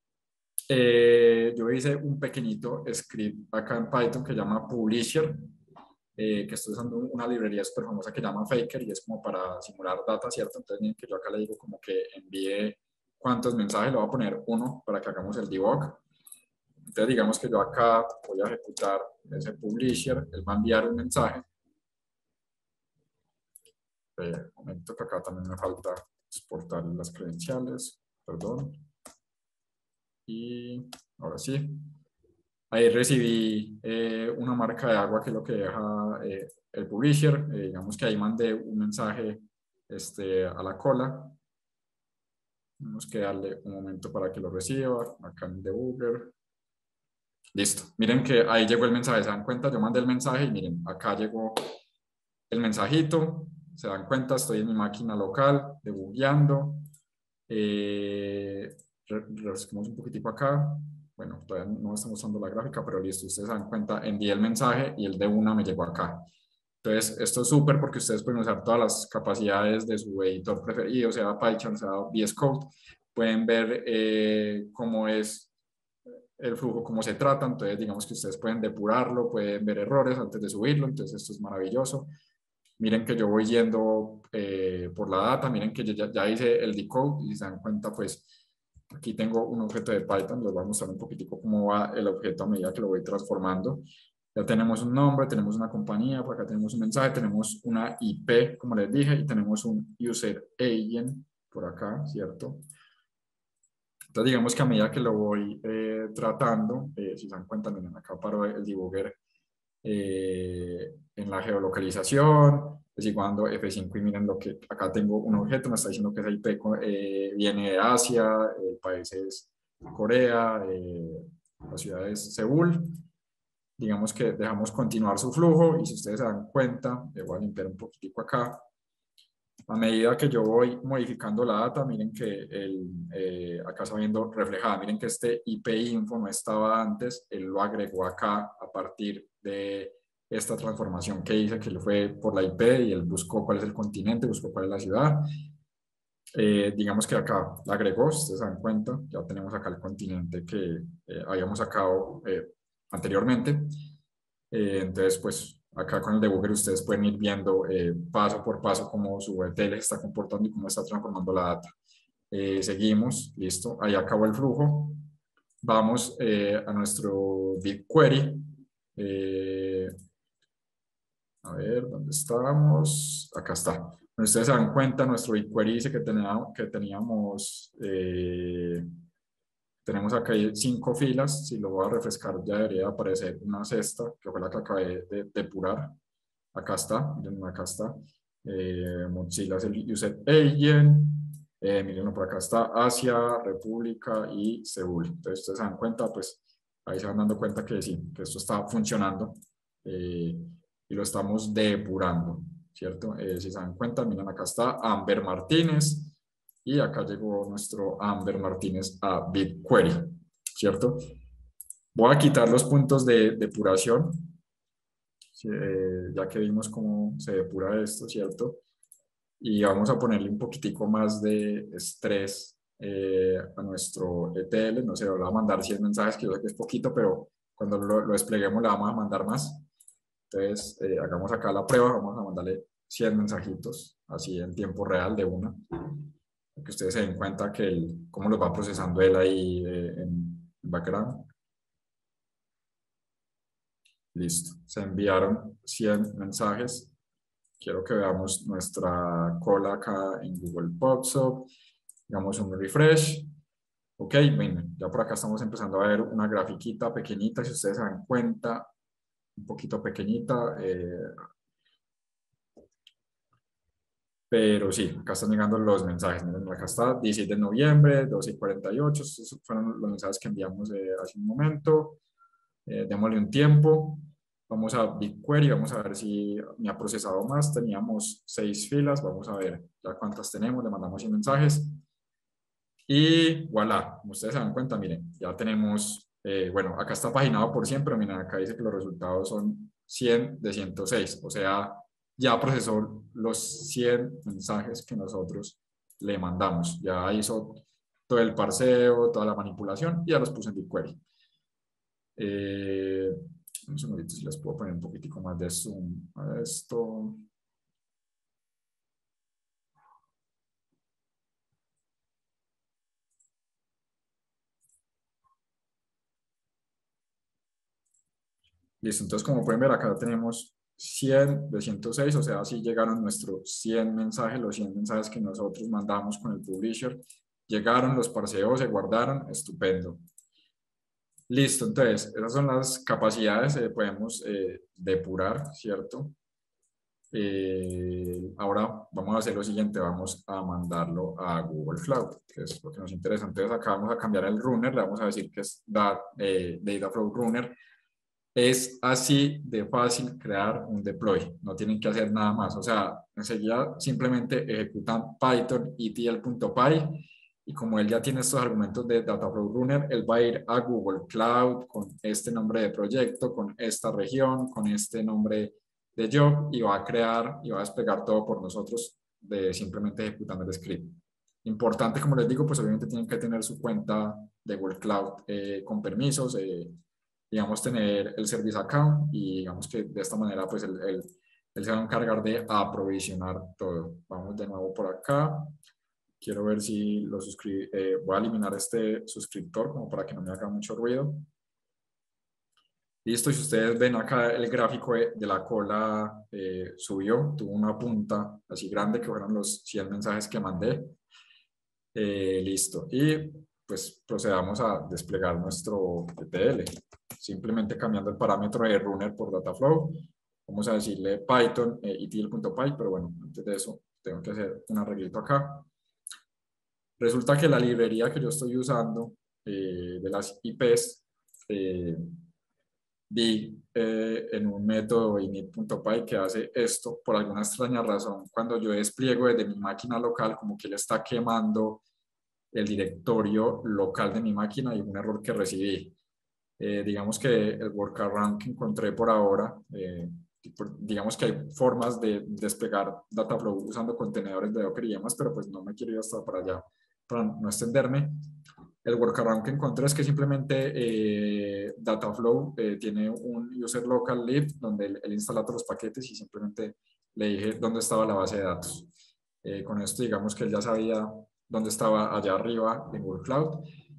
Yo hice un pequeñito script acá en Python que llama Publisher, que estoy usando una librería súper famosa que llama Faker, y es como para simular data, ¿cierto? Entonces miren que yo acá le digo como que envíe cuántos mensajes. Le voy a poner 1 para que hagamos el debug. Entonces digamos que yo acá voy a ejecutar ese publisher, él va a enviar un mensaje. Un momento que acá también me falta exportar las credenciales, perdón. Y ahora sí. Ahí recibí una marca de agua que es lo que deja el publisher. Digamos que ahí mandé un mensaje a la cola. Tenemos que darle un momento para que lo reciba. Acá en debugger. Listo. Miren que ahí llegó el mensaje. ¿Se dan cuenta? Yo mandé el mensaje y miren, acá llegó el mensajito. Se dan cuenta, estoy en mi máquina local, debugueando. Refresquemos un poquitico acá. Bueno, todavía no está mostrando la gráfica, pero listo. Ustedes se dan cuenta, envié el mensaje y el de una me llegó acá. Entonces, esto es súper porque ustedes pueden usar todas las capacidades de su editor preferido, sea Python, sea VS Code. Pueden ver cómo es el flujo, cómo se trata. Entonces, digamos que ustedes pueden depurarlo, pueden ver errores antes de subirlo. Entonces, esto es maravilloso. Miren que yo voy yendo por la data. Miren que yo ya hice el decode, y si se dan cuenta, pues aquí tengo un objeto de Python. Les voy a mostrar un poquitico cómo va el objeto a medida que lo voy transformando. Ya tenemos un nombre, tenemos una compañía, por acá tenemos un mensaje, tenemos una IP, como les dije, y tenemos un user agent por acá, ¿cierto? Entonces, digamos que a medida que lo voy tratando, si se dan cuenta, miren, acá paro el debugger en la geolocalización, desigualando F5, y miren lo que acá tengo un objeto, me está diciendo que esa IP viene de Asia, el país es Corea, la ciudad es Seúl. Digamos que dejamos continuar su flujo, y si ustedes se dan cuenta, voy a limpiar un poquitico acá. A medida que yo voy modificando la data, miren que acá está viendo reflejada. Miren que este IP info no estaba antes, él lo agregó acá a partir de esta transformación que hice, que él fue por la IP y él buscó cuál es el continente, buscó cuál es la ciudad. Digamos que acá la agregó, si ustedes se dan cuenta, ya tenemos acá el continente que habíamos sacado anteriormente. Entonces, pues acá con el debugger ustedes pueden ir viendo paso por paso cómo su ETL se está comportando y cómo está transformando la data. Seguimos, listo, ahí acabó el flujo. Vamos a nuestro BigQuery. A ver, ¿dónde estábamos? Acá está. Bueno, ustedes se dan cuenta, nuestro BigQuery dice que tenemos acá 5 filas. Si lo voy a refrescar, ya debería aparecer una sexta, que fue la que acabé de depurar. Acá está, miren, acá está. Mozilla es el User Agent. Miren, por acá está Asia, República y Seúl. Entonces, ustedes se dan cuenta, pues ahí se van dando cuenta que sí, que esto está funcionando y lo estamos depurando, ¿cierto? Si se dan cuenta, miren, acá está Amber Martínez y acá llegó nuestro Amber Martínez a BigQuery, ¿cierto? Voy a quitar los puntos de depuración, ya que vimos cómo se depura esto, ¿cierto? Y vamos a ponerle un poquitico más de estrés a nuestro ETL. No sé, le voy a mandar 100 mensajes, que yo sé que es poquito, pero cuando lo despleguemos le vamos a mandar más. Entonces, hagamos acá la prueba, vamos a mandarle 100 mensajitos, así en tiempo real de una, para que ustedes se den cuenta que cómo los va procesando él ahí en background. Listo, se enviaron 100 mensajes. Quiero que veamos nuestra cola acá en Google PubSub. Damos un refresh. Ok, bueno, ya por acá estamos empezando a ver una grafiquita pequeñita, si ustedes se dan cuenta, un poquito pequeñita. Pero sí, acá están llegando los mensajes. Miren, acá está 16 de noviembre, 12:48. Estos fueron los mensajes que enviamos hace un momento. Démosle un tiempo. Vamos a BigQuery, vamos a ver si me ha procesado más. Teníamos 6 filas, vamos a ver ya cuántas tenemos. Le mandamos 100 mensajes. Y voilà, como ustedes se dan cuenta, miren, ya tenemos, bueno, acá está paginado por 100, pero miren, acá dice que los resultados son 100 de 106. O sea, ya procesó los 100 mensajes que nosotros le mandamos. Ya hizo todo el parseo, toda la manipulación y ya los puse en BigQuery. Un segundito, si les puedo poner un poquitico más de zoom a esto. Listo, entonces como pueden ver acá tenemos 100 de 106, o sea, así llegaron nuestros 100 mensajes, los 100 mensajes que nosotros mandamos con el publisher. Llegaron, los parseos se guardaron, estupendo. Listo, entonces, esas son las capacidades que podemos depurar, ¿cierto? Ahora vamos a hacer lo siguiente, vamos a mandarlo a Google Cloud, que es lo que nos interesa. Entonces acá vamos a cambiar el runner, le vamos a decir que es Dataflow Runner. Es así de fácil crear un deploy, no tienen que hacer nada más. O sea, enseguida simplemente ejecutan Python etl.py y como él ya tiene estos argumentos de Dataflow Runner, él va a ir a Google Cloud con este nombre de proyecto, con esta región, con este nombre de job y va a crear y va a desplegar todo por nosotros de simplemente ejecutando el script. Importante, como les digo, pues obviamente tienen que tener su cuenta de Google Cloud con permisos, digamos, tener el service account y digamos que de esta manera pues él se va a encargar de aprovisionar todo. Vamos de nuevo por acá. Quiero ver si lo voy a eliminar este suscriptor como para que no me haga mucho ruido. Listo, si ustedes ven acá el gráfico de la cola subió, tuvo una punta así grande que fueron los 100 mensajes que mandé. Listo, y pues procedamos a desplegar nuestro ETL, simplemente cambiando el parámetro de runner por Dataflow. Vamos a decirle Python etl.py, pero bueno, antes de eso tengo que hacer un arreglito acá. Resulta que la librería que yo estoy usando de las IPs vi en un método init.py que hace esto por alguna extraña razón. Cuando yo despliego desde mi máquina local, como que le está quemando el directorio local de mi máquina y un error que recibí. Digamos que el workaround que encontré por ahora, digamos que hay formas de desplegar Dataflow usando contenedores de Docker y demás, pero pues no me quiero ir hasta para allá para no extenderme. El workaround que encontré es que simplemente Dataflow tiene un user local lib donde él instala todos los paquetes y simplemente le dije dónde estaba la base de datos. Con esto digamos que él ya sabía donde estaba allá arriba en Google Cloud.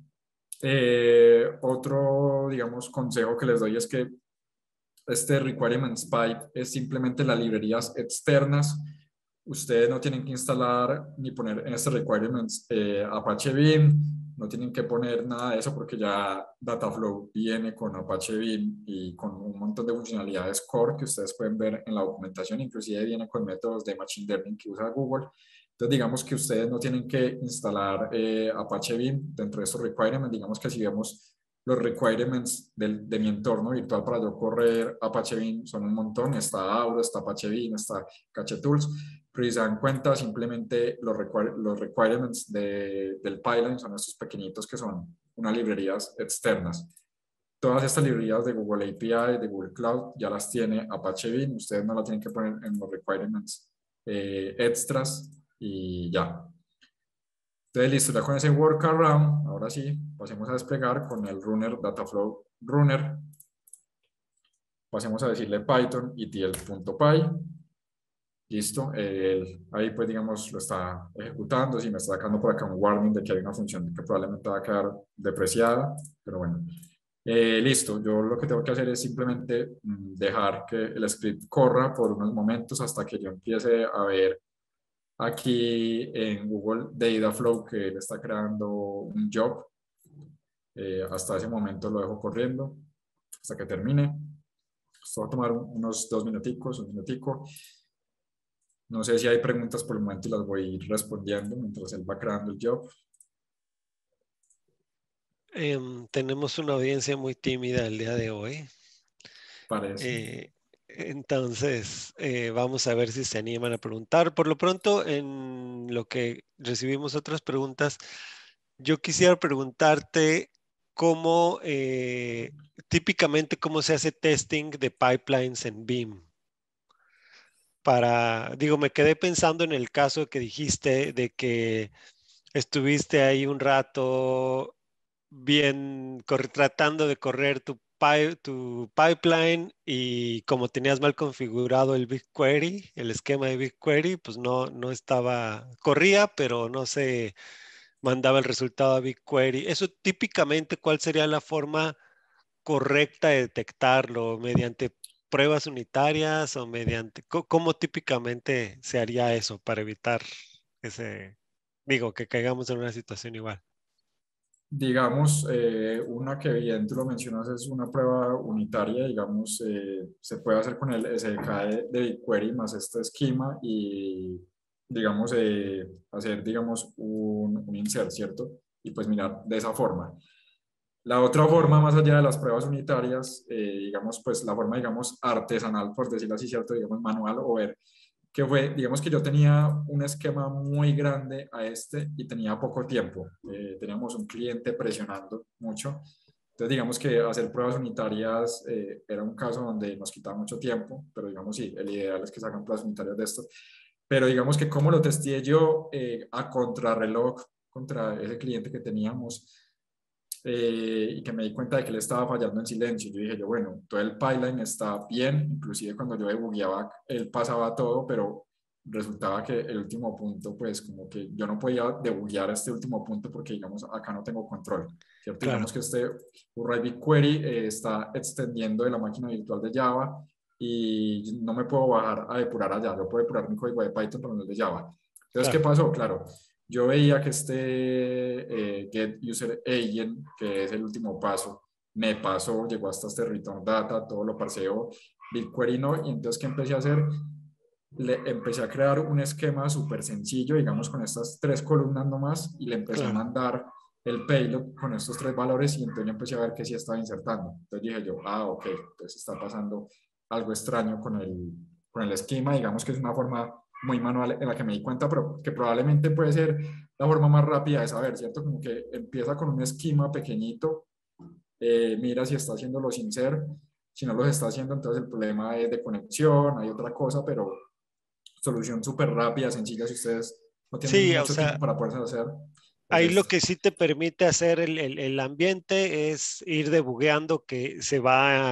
Otro, digamos, consejo que les doy es que este requirements pipe es simplemente las librerías externas. Ustedes no tienen que instalar ni poner en este requirements Apache Beam, no tienen que poner nada de eso porque ya Dataflow viene con Apache Beam y con un montón de funcionalidades core que ustedes pueden ver en la documentación, inclusive viene con métodos de Machine Learning que usa Google. Entonces digamos que ustedes no tienen que instalar Apache Beam dentro de estos requirements, digamos que si vemos los requirements de mi entorno virtual para yo correr Apache Beam son un montón, está Auro, está Apache Beam, está Cache Tools, pero si se dan cuenta, simplemente los requirements del pipeline son estos pequeñitos que son unas librerías externas. Todas estas librerías de Google API, de Google Cloud, ya las tiene Apache Beam, ustedes no las tienen que poner en los requirements extras y ya. Entonces, listo, ya con ese workaround, ahora sí, pasemos a desplegar con el runner Dataflow runner. Pasemos a decirle Python etl.py. Listo, ahí pues digamos lo está ejecutando. Si me está sacando por acá un warning de que hay una función que probablemente va a quedar depreciada, pero bueno. Listo, yo lo que tengo que hacer es simplemente dejar que el script corra por unos momentos hasta que yo empiece a ver aquí en Google Dataflow que le está creando un job. Hasta ese momento lo dejo corriendo hasta que termine. Esto va a tomar unos 2 minuticos, un minutico. No sé si hay preguntas por el momento y las voy a ir respondiendo mientras él va creando el job. Tenemos una audiencia muy tímida el día de hoy. Parece. Entonces, vamos a ver si se animan a preguntar. Por lo pronto, en lo que recibimos otras preguntas, yo quisiera preguntarte cómo, típicamente, cómo se hace testing de pipelines en Beam. Digo, me quedé pensando en el caso que dijiste de que estuviste ahí un rato bien tratando de correr tu pipeline y como tenías mal configurado el BigQuery, el esquema de BigQuery, pues no estaba, corría, pero no se mandaba el resultado a BigQuery. Eso típicamente, ¿cuál sería la forma correcta de detectarlo? ¿Mediante pruebas unitarias o mediante, cómo típicamente se haría eso para evitar que caigamos en una situación igual? Digamos, una que bien tú lo mencionas es una prueba unitaria, digamos, se puede hacer con el SDK de BigQuery más este esquema y, digamos, hacer, digamos, un insert, ¿cierto? Y pues mirar de esa forma. La otra forma, más allá de las pruebas unitarias, digamos, pues la forma, digamos, artesanal, por decirlo así, ¿cierto? Digamos, manual o ver, que fue, digamos que yo tenía un esquema muy grande a este y tenía poco tiempo. Teníamos un cliente presionando mucho. Entonces, digamos que hacer pruebas unitarias era un caso donde nos quitaba mucho tiempo, pero digamos, sí, el ideal es que se hagan pruebas unitarias de esto. Pero digamos que como lo testé yo a contrarreloj contra ese cliente que teníamos, y que me di cuenta de que le estaba fallando en silencio. Yo dije, bueno, todo el pipeline está bien, inclusive cuando yo debugueaba, él pasaba todo, pero resultaba que el último punto, pues como que yo no podía debuguear este último punto porque, digamos, acá no tengo control, ¿cierto? Claro, Digamos que este Urray BigQuery está extendiendo de la máquina virtual de Java y no me puedo bajar a depurar allá, yo puedo depurar mi código de Python, pero no el de Java. Entonces, ¿qué claro, pasó? Claro, yo veía que este get user agent, que es el último paso, me pasó, llegó hasta este return data, todo lo parseó, BigQuery no, y entonces ¿qué empecé a hacer? Le empecé a crear un esquema súper sencillo, digamos con estas 3 columnas nomás, y le empecé a claro. mandar el payload con estos 3 valores y entonces yo empecé a ver que sí estaba insertando. Entonces dije yo, ok, entonces está pasando algo extraño con el esquema, digamos que es una forma muy manual en la que me di cuenta, pero que probablemente puede ser la forma más rápida de saber, ¿cierto? Como que empieza con un esquema pequeñito, mira si está haciendo los insert, si no los está haciendo, entonces el problema es de conexión, hay otra cosa, pero solución súper rápida, sencilla, si ustedes no tienen Sí, o mucho sea, tiempo para poderse hacer, es ahí lo esta. que sí te permite hacer el ambiente es ir debugueando que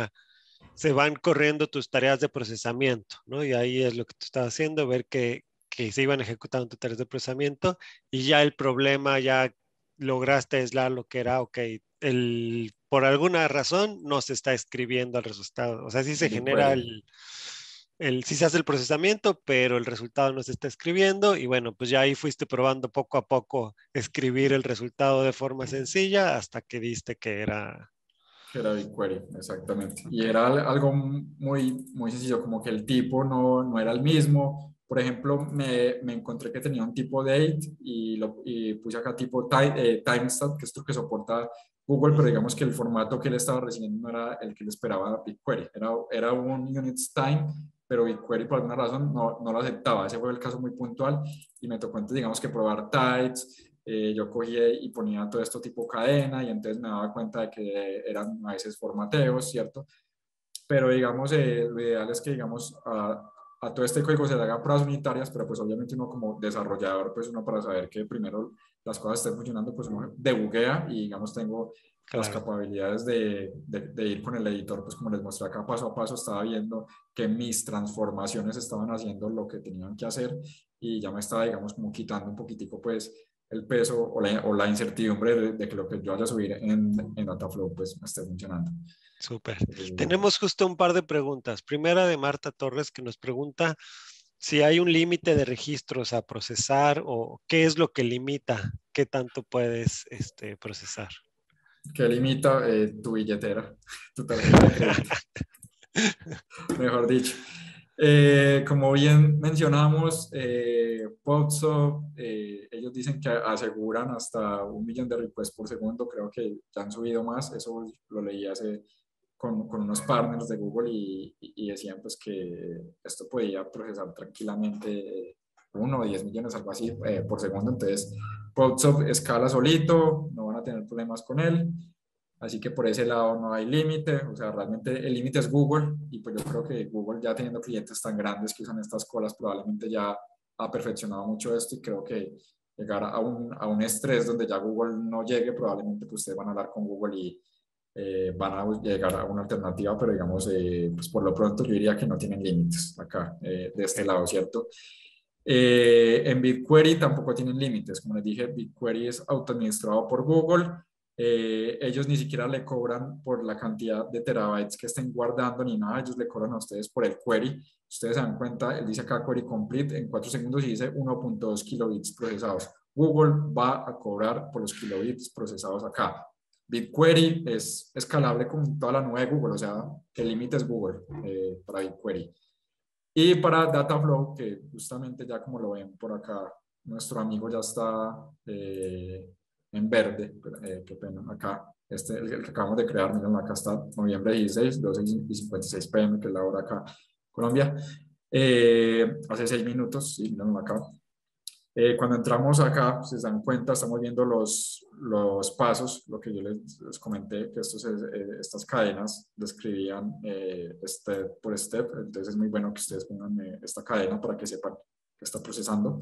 se van corriendo tus tareas de procesamiento, ¿no? Y ahí es lo que tú estás haciendo, ver que se iban ejecutando tus tareas de procesamiento y ya el problema ya lograste aislar lo que era, ok, por alguna razón no se está escribiendo el resultado. O sea, sí se genera BigQuery. sí se hace el procesamiento, pero el resultado no se está escribiendo y bueno, pues ya ahí fuiste probando poco a poco escribir el resultado de forma sencilla hasta que diste que era... Que era BigQuery, exactamente. Y Ok, era algo muy sencillo, como que el tipo no era el mismo. Por ejemplo, me encontré que tenía un tipo date y puse acá tipo timestamp, que es lo que soporta Google, pero digamos que el formato que él estaba recibiendo no era el que él esperaba BigQuery. Era un units time, pero BigQuery por alguna razón no lo aceptaba. Ese fue el caso muy puntual y me tocó entonces, digamos que probar types. Yo cogía y ponía todo esto tipo cadena y entonces me daba cuenta de que eran a veces formateos, ¿cierto? Pero digamos, lo ideal es que, digamos, a todo este código se le haga pruebas unitarias, pero pues obviamente uno como desarrollador, pues uno para saber que primero las cosas estén funcionando, pues uno debuguea y digamos tengo las claro. capacidades de ir con el editor, pues como les mostré acá paso a paso, estaba viendo que mis transformaciones estaban haciendo lo que tenían que hacer y ya me estaba, digamos, como quitando un poquitico, pues, el peso o la incertidumbre de que lo que yo vaya a subir en Dataflow, pues, me esté funcionando. Súper. Eh, Tenemos justo un par de preguntas. Primera de Marta Torres que nos pregunta si hay un límite de registros a procesar o qué es lo que limita qué tanto puedes procesar. que limita tu billetera, tu tarjeta de crédito, mejor dicho. Como bien mencionamos, Potso, ellos dicen que aseguran hasta 1 millón de requests por segundo, creo que ya han subido más, eso lo leí hace con unos partners de Google y decían pues que esto podía procesar tranquilamente 1 o 10 millones, algo así, por segundo, entonces Potso escala solito, no van a tener problemas con él. Así que por ese lado no hay límite, o sea, realmente el límite es Google y pues yo creo que Google ya teniendo clientes tan grandes que usan estas colas probablemente ya ha perfeccionado mucho esto y creo que llegar a un estrés donde ya Google no llegue, probablemente pues ustedes van a hablar con Google y van a llegar a una alternativa, pero digamos, pues por lo pronto yo diría que no tienen límites acá, de este Ok, lado, ¿cierto? En BigQuery tampoco tienen límites. Como les dije, BigQuery es autoadministrado por Google. Ellos ni siquiera le cobran por la cantidad de terabytes que estén guardando ni nada. Ellos le cobran a ustedes por el query. Ustedes se dan cuenta, él dice acá query complete en 4 segundos y dice 1.2 kilobits procesados. Google va a cobrar por los kilobits procesados acá. BigQuery es escalable con toda la nube de Google, o sea, el límite es Google para BigQuery. Y para Dataflow, que justamente ya como lo ven por acá, nuestro amigo ya está en verde, qué pena, acá, el que acabamos de crear, miren, acá está noviembre 16, 12:56 p.m., que es la hora acá, Colombia, hace 6 minutos, sí, miren acá. Cuando entramos acá, si se dan cuenta, estamos viendo los pasos, lo que yo les comenté, que estas cadenas describían step por step, entonces es muy bueno que ustedes pongan esta cadena para que sepan que está procesando.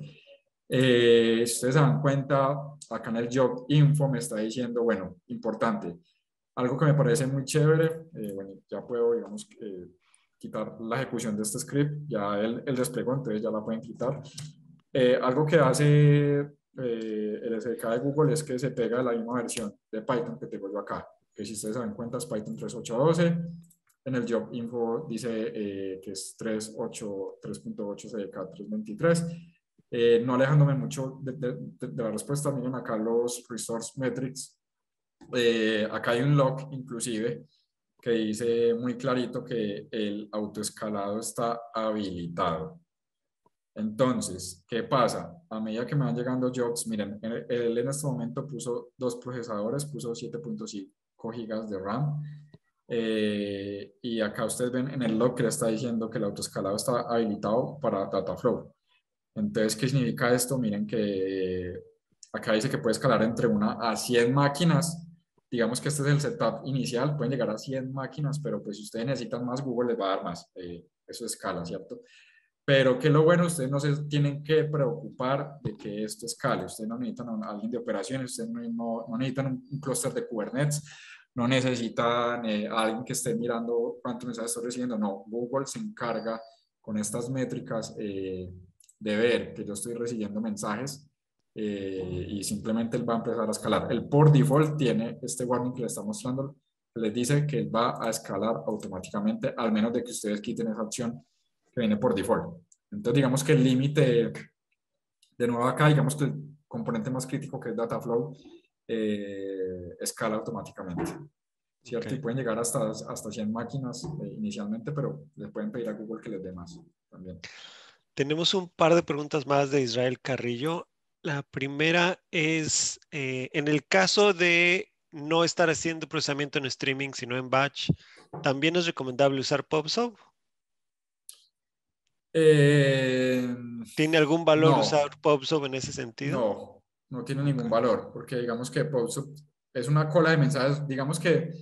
Si ustedes se dan cuenta, acá en el job info me está diciendo, bueno, importante, algo que me parece muy chévere, bueno, ya puedo, digamos, quitar la ejecución de este script, ya el desplegó, entonces ya la pueden quitar. Algo que hace el SDK de Google es que se pega a la misma versión de Python que tengo yo acá, que si ustedes se dan cuenta es Python 3.8.12. En el job info dice que es 3.8 CDK 3.23. No alejándome mucho de la respuesta, miren acá los resource metrics. Acá hay un log inclusive que dice muy clarito que el autoescalado está habilitado. Entonces, ¿qué pasa? A medida que me van llegando jobs, miren, él en este momento puso 2 procesadores, puso 7.5 gigas de RAM. Y acá ustedes ven en el log que le está diciendo que el autoescalado está habilitado para Dataflow. Entonces, ¿qué significa esto? Miren que acá dice que puede escalar entre 1 a 100 máquinas. Digamos que este es el setup inicial, pueden llegar a 100 máquinas, pero pues si ustedes necesitan más, Google les va a dar más. Eso escala, ¿cierto? Pero que lo bueno, ustedes no se tienen que preocupar de que esto escale. Ustedes no necesitan a alguien de operaciones, ustedes no necesitan un clúster de Kubernetes, no necesitan a alguien que esté mirando cuántos mensajes estoy recibiendo. No, Google se encarga con estas métricas de ver que yo estoy recibiendo mensajes y simplemente él va a empezar a escalar. Él por default tiene este warning que le está mostrando, que les dice que él va a escalar automáticamente, al menos de que ustedes quiten esa opción que viene por default. Entonces, digamos que el límite, de nuevo acá, digamos que el componente más crítico que es Dataflow, escala automáticamente, ¿cierto? Y Ok. pueden llegar hasta 100 máquinas inicialmente, pero les pueden pedir a Google que les dé más también. Tenemos un par de preguntas más de Israel Carrillo. La primera es, en el caso de no estar haciendo procesamiento en streaming, sino en batch, ¿también es recomendable usar PubSub? Eh, ¿Tiene algún valor usar no, PubSub en ese sentido? no tiene Ok, ningún valor, porque digamos que PubSub es una cola de mensajes, digamos que,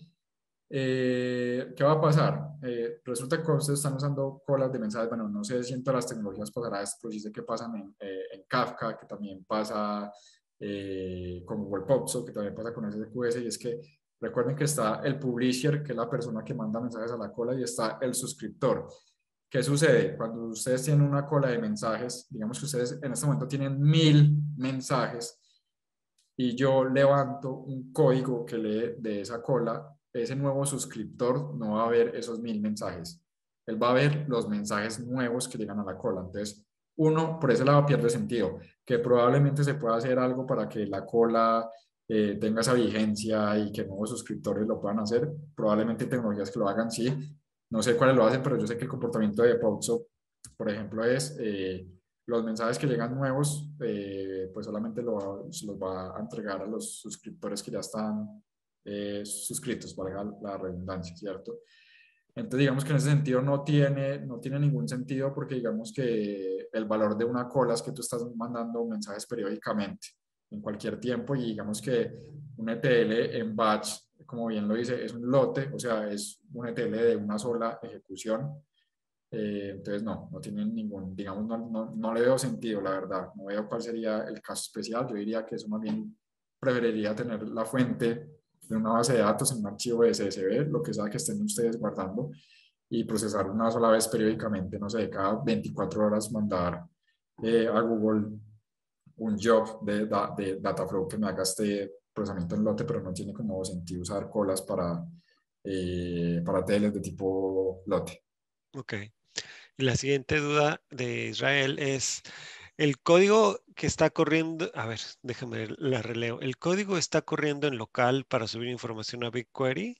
¿qué va a pasar? Resulta que cuando ustedes están usando colas de mensajes, bueno, no sé si en todas las tecnologías pasará esto, pero sí sé que pasan en Kafka, que también pasa con Google PubSub, que también pasa con SQS, y es que recuerden que está el publisher, que es la persona que manda mensajes a la cola, y está el suscriptor. ¿Qué sucede? Cuando ustedes tienen una cola de mensajes, digamos que ustedes en este momento tienen 1000 mensajes y yo levanto un código que lee de esa cola, ese nuevo suscriptor no va a ver esos 1000 mensajes. Él va a ver los mensajes nuevos que llegan a la cola. Entonces, uno, por ese lado pierde sentido, que probablemente se pueda hacer algo para que la cola tenga esa vigencia y que nuevos suscriptores lo puedan hacer. Probablemente hay tecnologías que lo hagan, sí. No sé cuáles lo hacen, pero yo sé que el comportamiento de Poucho, por ejemplo, es los mensajes que llegan nuevos, pues solamente se los va a entregar a los suscriptores que ya están suscritos, valga la redundancia, ¿cierto? Entonces, digamos que en ese sentido no tiene ningún sentido porque digamos que el valor de una cola es que tú estás mandando mensajes periódicamente, en cualquier tiempo, y digamos que un ETL en batch, como bien lo dice, es un lote, o sea, es un ETL de una sola ejecución. Entonces, no tienen ningún, digamos, no le veo sentido, la verdad. No veo cuál sería el caso especial. Yo diría que eso más bien preferiría tener la fuente de una base de datos en un archivo de CSV, lo que sea que estén ustedes guardando, y procesar una sola vez periódicamente, no sé, cada 24 horas mandar a Google un job de Dataflow que me haga este procesamiento en lote, pero no tiene como sentido usar colas para teles de tipo lote. ok. Y la siguiente duda de Israel es, el código que está corriendo, a ver, déjame la releo. ¿El código está corriendo en local para subir información a BigQuery?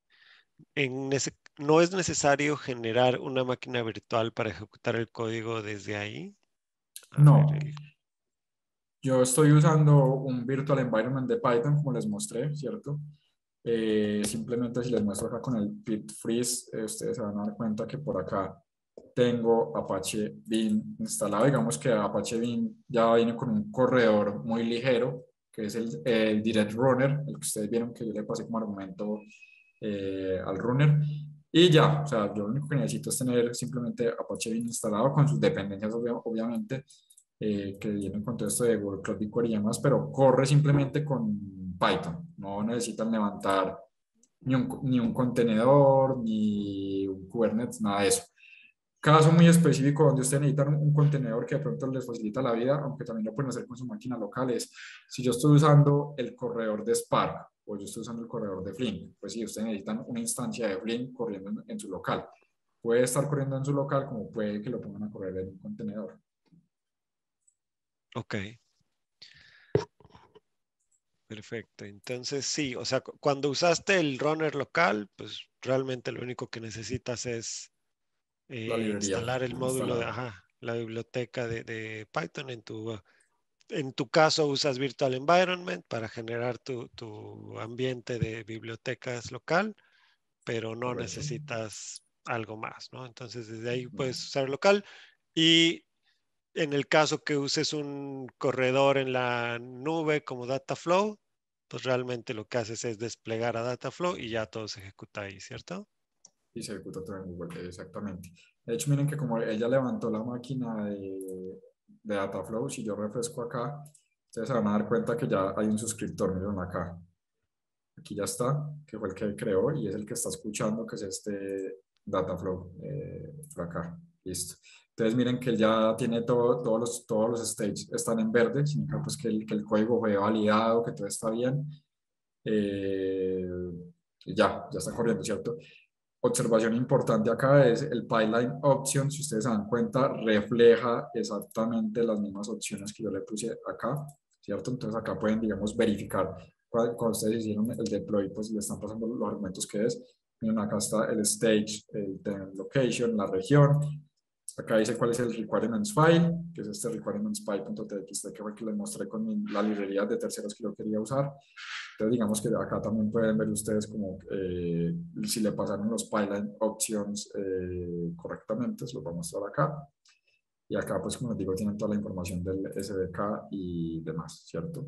¿No es necesario generar una máquina virtual para ejecutar el código desde ahí? A ver, No, yo estoy usando un virtual environment de Python, como les mostré, ¿cierto? Simplemente si les muestro acá con el pip freeze, ustedes se van a dar cuenta que por acá tengo Apache Beam instalado. Digamos que Apache Beam ya viene con un corredor muy ligero, que es el Direct Runner, el que ustedes vieron que yo le pasé como argumento al runner. Y ya, o sea, yo lo único que necesito es tener simplemente Apache Beam instalado con sus dependencias, obviamente, que vienen con todo esto de Google Cloud BigQuery y demás, pero corre simplemente con Python. No necesitan levantar ni un contenedor, ni un Kubernetes, nada de eso. Caso muy específico donde ustedes necesitan un contenedor que de pronto les facilita la vida, aunque también lo pueden hacer con su máquina local, es si yo estoy usando el corredor de Spark o yo estoy usando el corredor de Flink, pues sí, ustedes necesitan una instancia de Flink corriendo en su local. Puede estar corriendo en su local como puede que lo pongan a correr en un contenedor. ok, perfecto. Entonces sí, o sea, cuando usaste el runner local, pues realmente lo único que necesitas es La librería instalar el módulo de, instalada. ajá, la biblioteca de Python en tu caso usas Virtual Environment para generar tu ambiente de bibliotecas local, pero no Correcto. necesitas algo más, ¿no? Entonces desde ahí No. puedes usar local y en el caso que uses un corredor en la nube como Dataflow, pues realmente lo que haces es desplegar a Dataflow y ya todo se ejecuta ahí, ¿cierto? Y se ejecuta todo en Google, exactamente. De hecho, miren que como ella levantó la máquina de Dataflow, si yo refresco acá, ustedes se van a dar cuenta que ya hay un suscriptor, miren acá. Aquí ya está, que fue el que creó y es el que está escuchando, que es este Dataflow por acá. Listo. Entonces miren que él ya tiene todos los stages están en verde, significa pues que el código fue validado, que todo está bien. Eh, ya está corriendo, ¿cierto? Observación importante acá es el pipeline option, si ustedes se dan cuenta, refleja exactamente las mismas opciones que yo le puse acá, ¿cierto? Entonces acá pueden, digamos, verificar cuando ustedes hicieron el deploy, pues le están pasando los argumentos que es. Miren, acá está el stage, el location, la región. Acá dice cuál es el requirements file, que es este requirementsfile.txt que fue el que les mostré con la librería de terceros que yo quería usar. Entonces, digamos que acá también pueden ver ustedes como si le pasaron los pipeline options correctamente, se los voy a mostrar acá. Y acá, pues como les digo, tienen toda la información del SDK y demás, ¿cierto?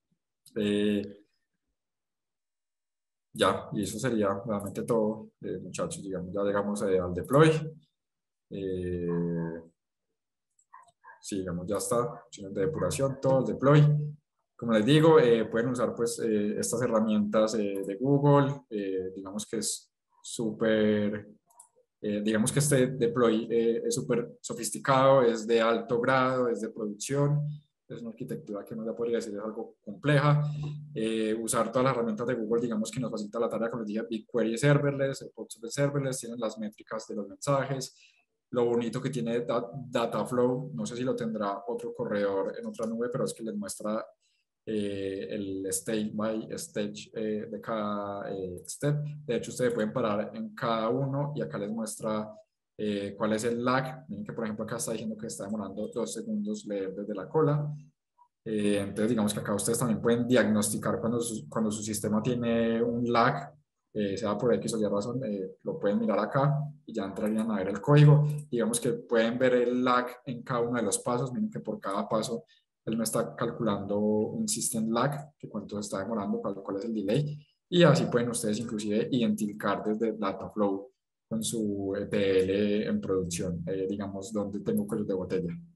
Ya, y eso sería realmente todo, muchachos, digamos, ya llegamos al deploy. Sí, digamos, ya está, opciones de depuración, todo el deploy. Como les digo, pueden usar pues estas herramientas de Google, digamos que es súper, digamos que este deploy es súper sofisticado, es de alto grado, es de producción, es una arquitectura que no la podría decir es algo compleja. Usar todas las herramientas de Google, digamos que nos facilita la tarea, como les dije, BigQuery serverless, PubSub serverless, tienen las métricas de los mensajes. Lo bonito que tiene Dataflow, no sé si lo tendrá otro corredor en otra nube, pero es que les muestra el stage by stage de cada step. De hecho, ustedes pueden parar en cada uno y acá les muestra cuál es el lag. Miren que, por ejemplo, acá está diciendo que está demorando 2 segundos leer desde la cola. Entonces, digamos que acá ustedes también pueden diagnosticar cuando su sistema tiene un lag, sea por X o Y razón, lo pueden mirar acá y ya entrarían a ver el código. Digamos que pueden ver el lag en cada uno de los pasos, miren que por cada paso él me está calculando un system lag, que cuánto se está demorando, cuál es el delay, y así pueden ustedes inclusive identificar desde Dataflow con su ETL en producción, digamos, donde tengo cuellos de botella.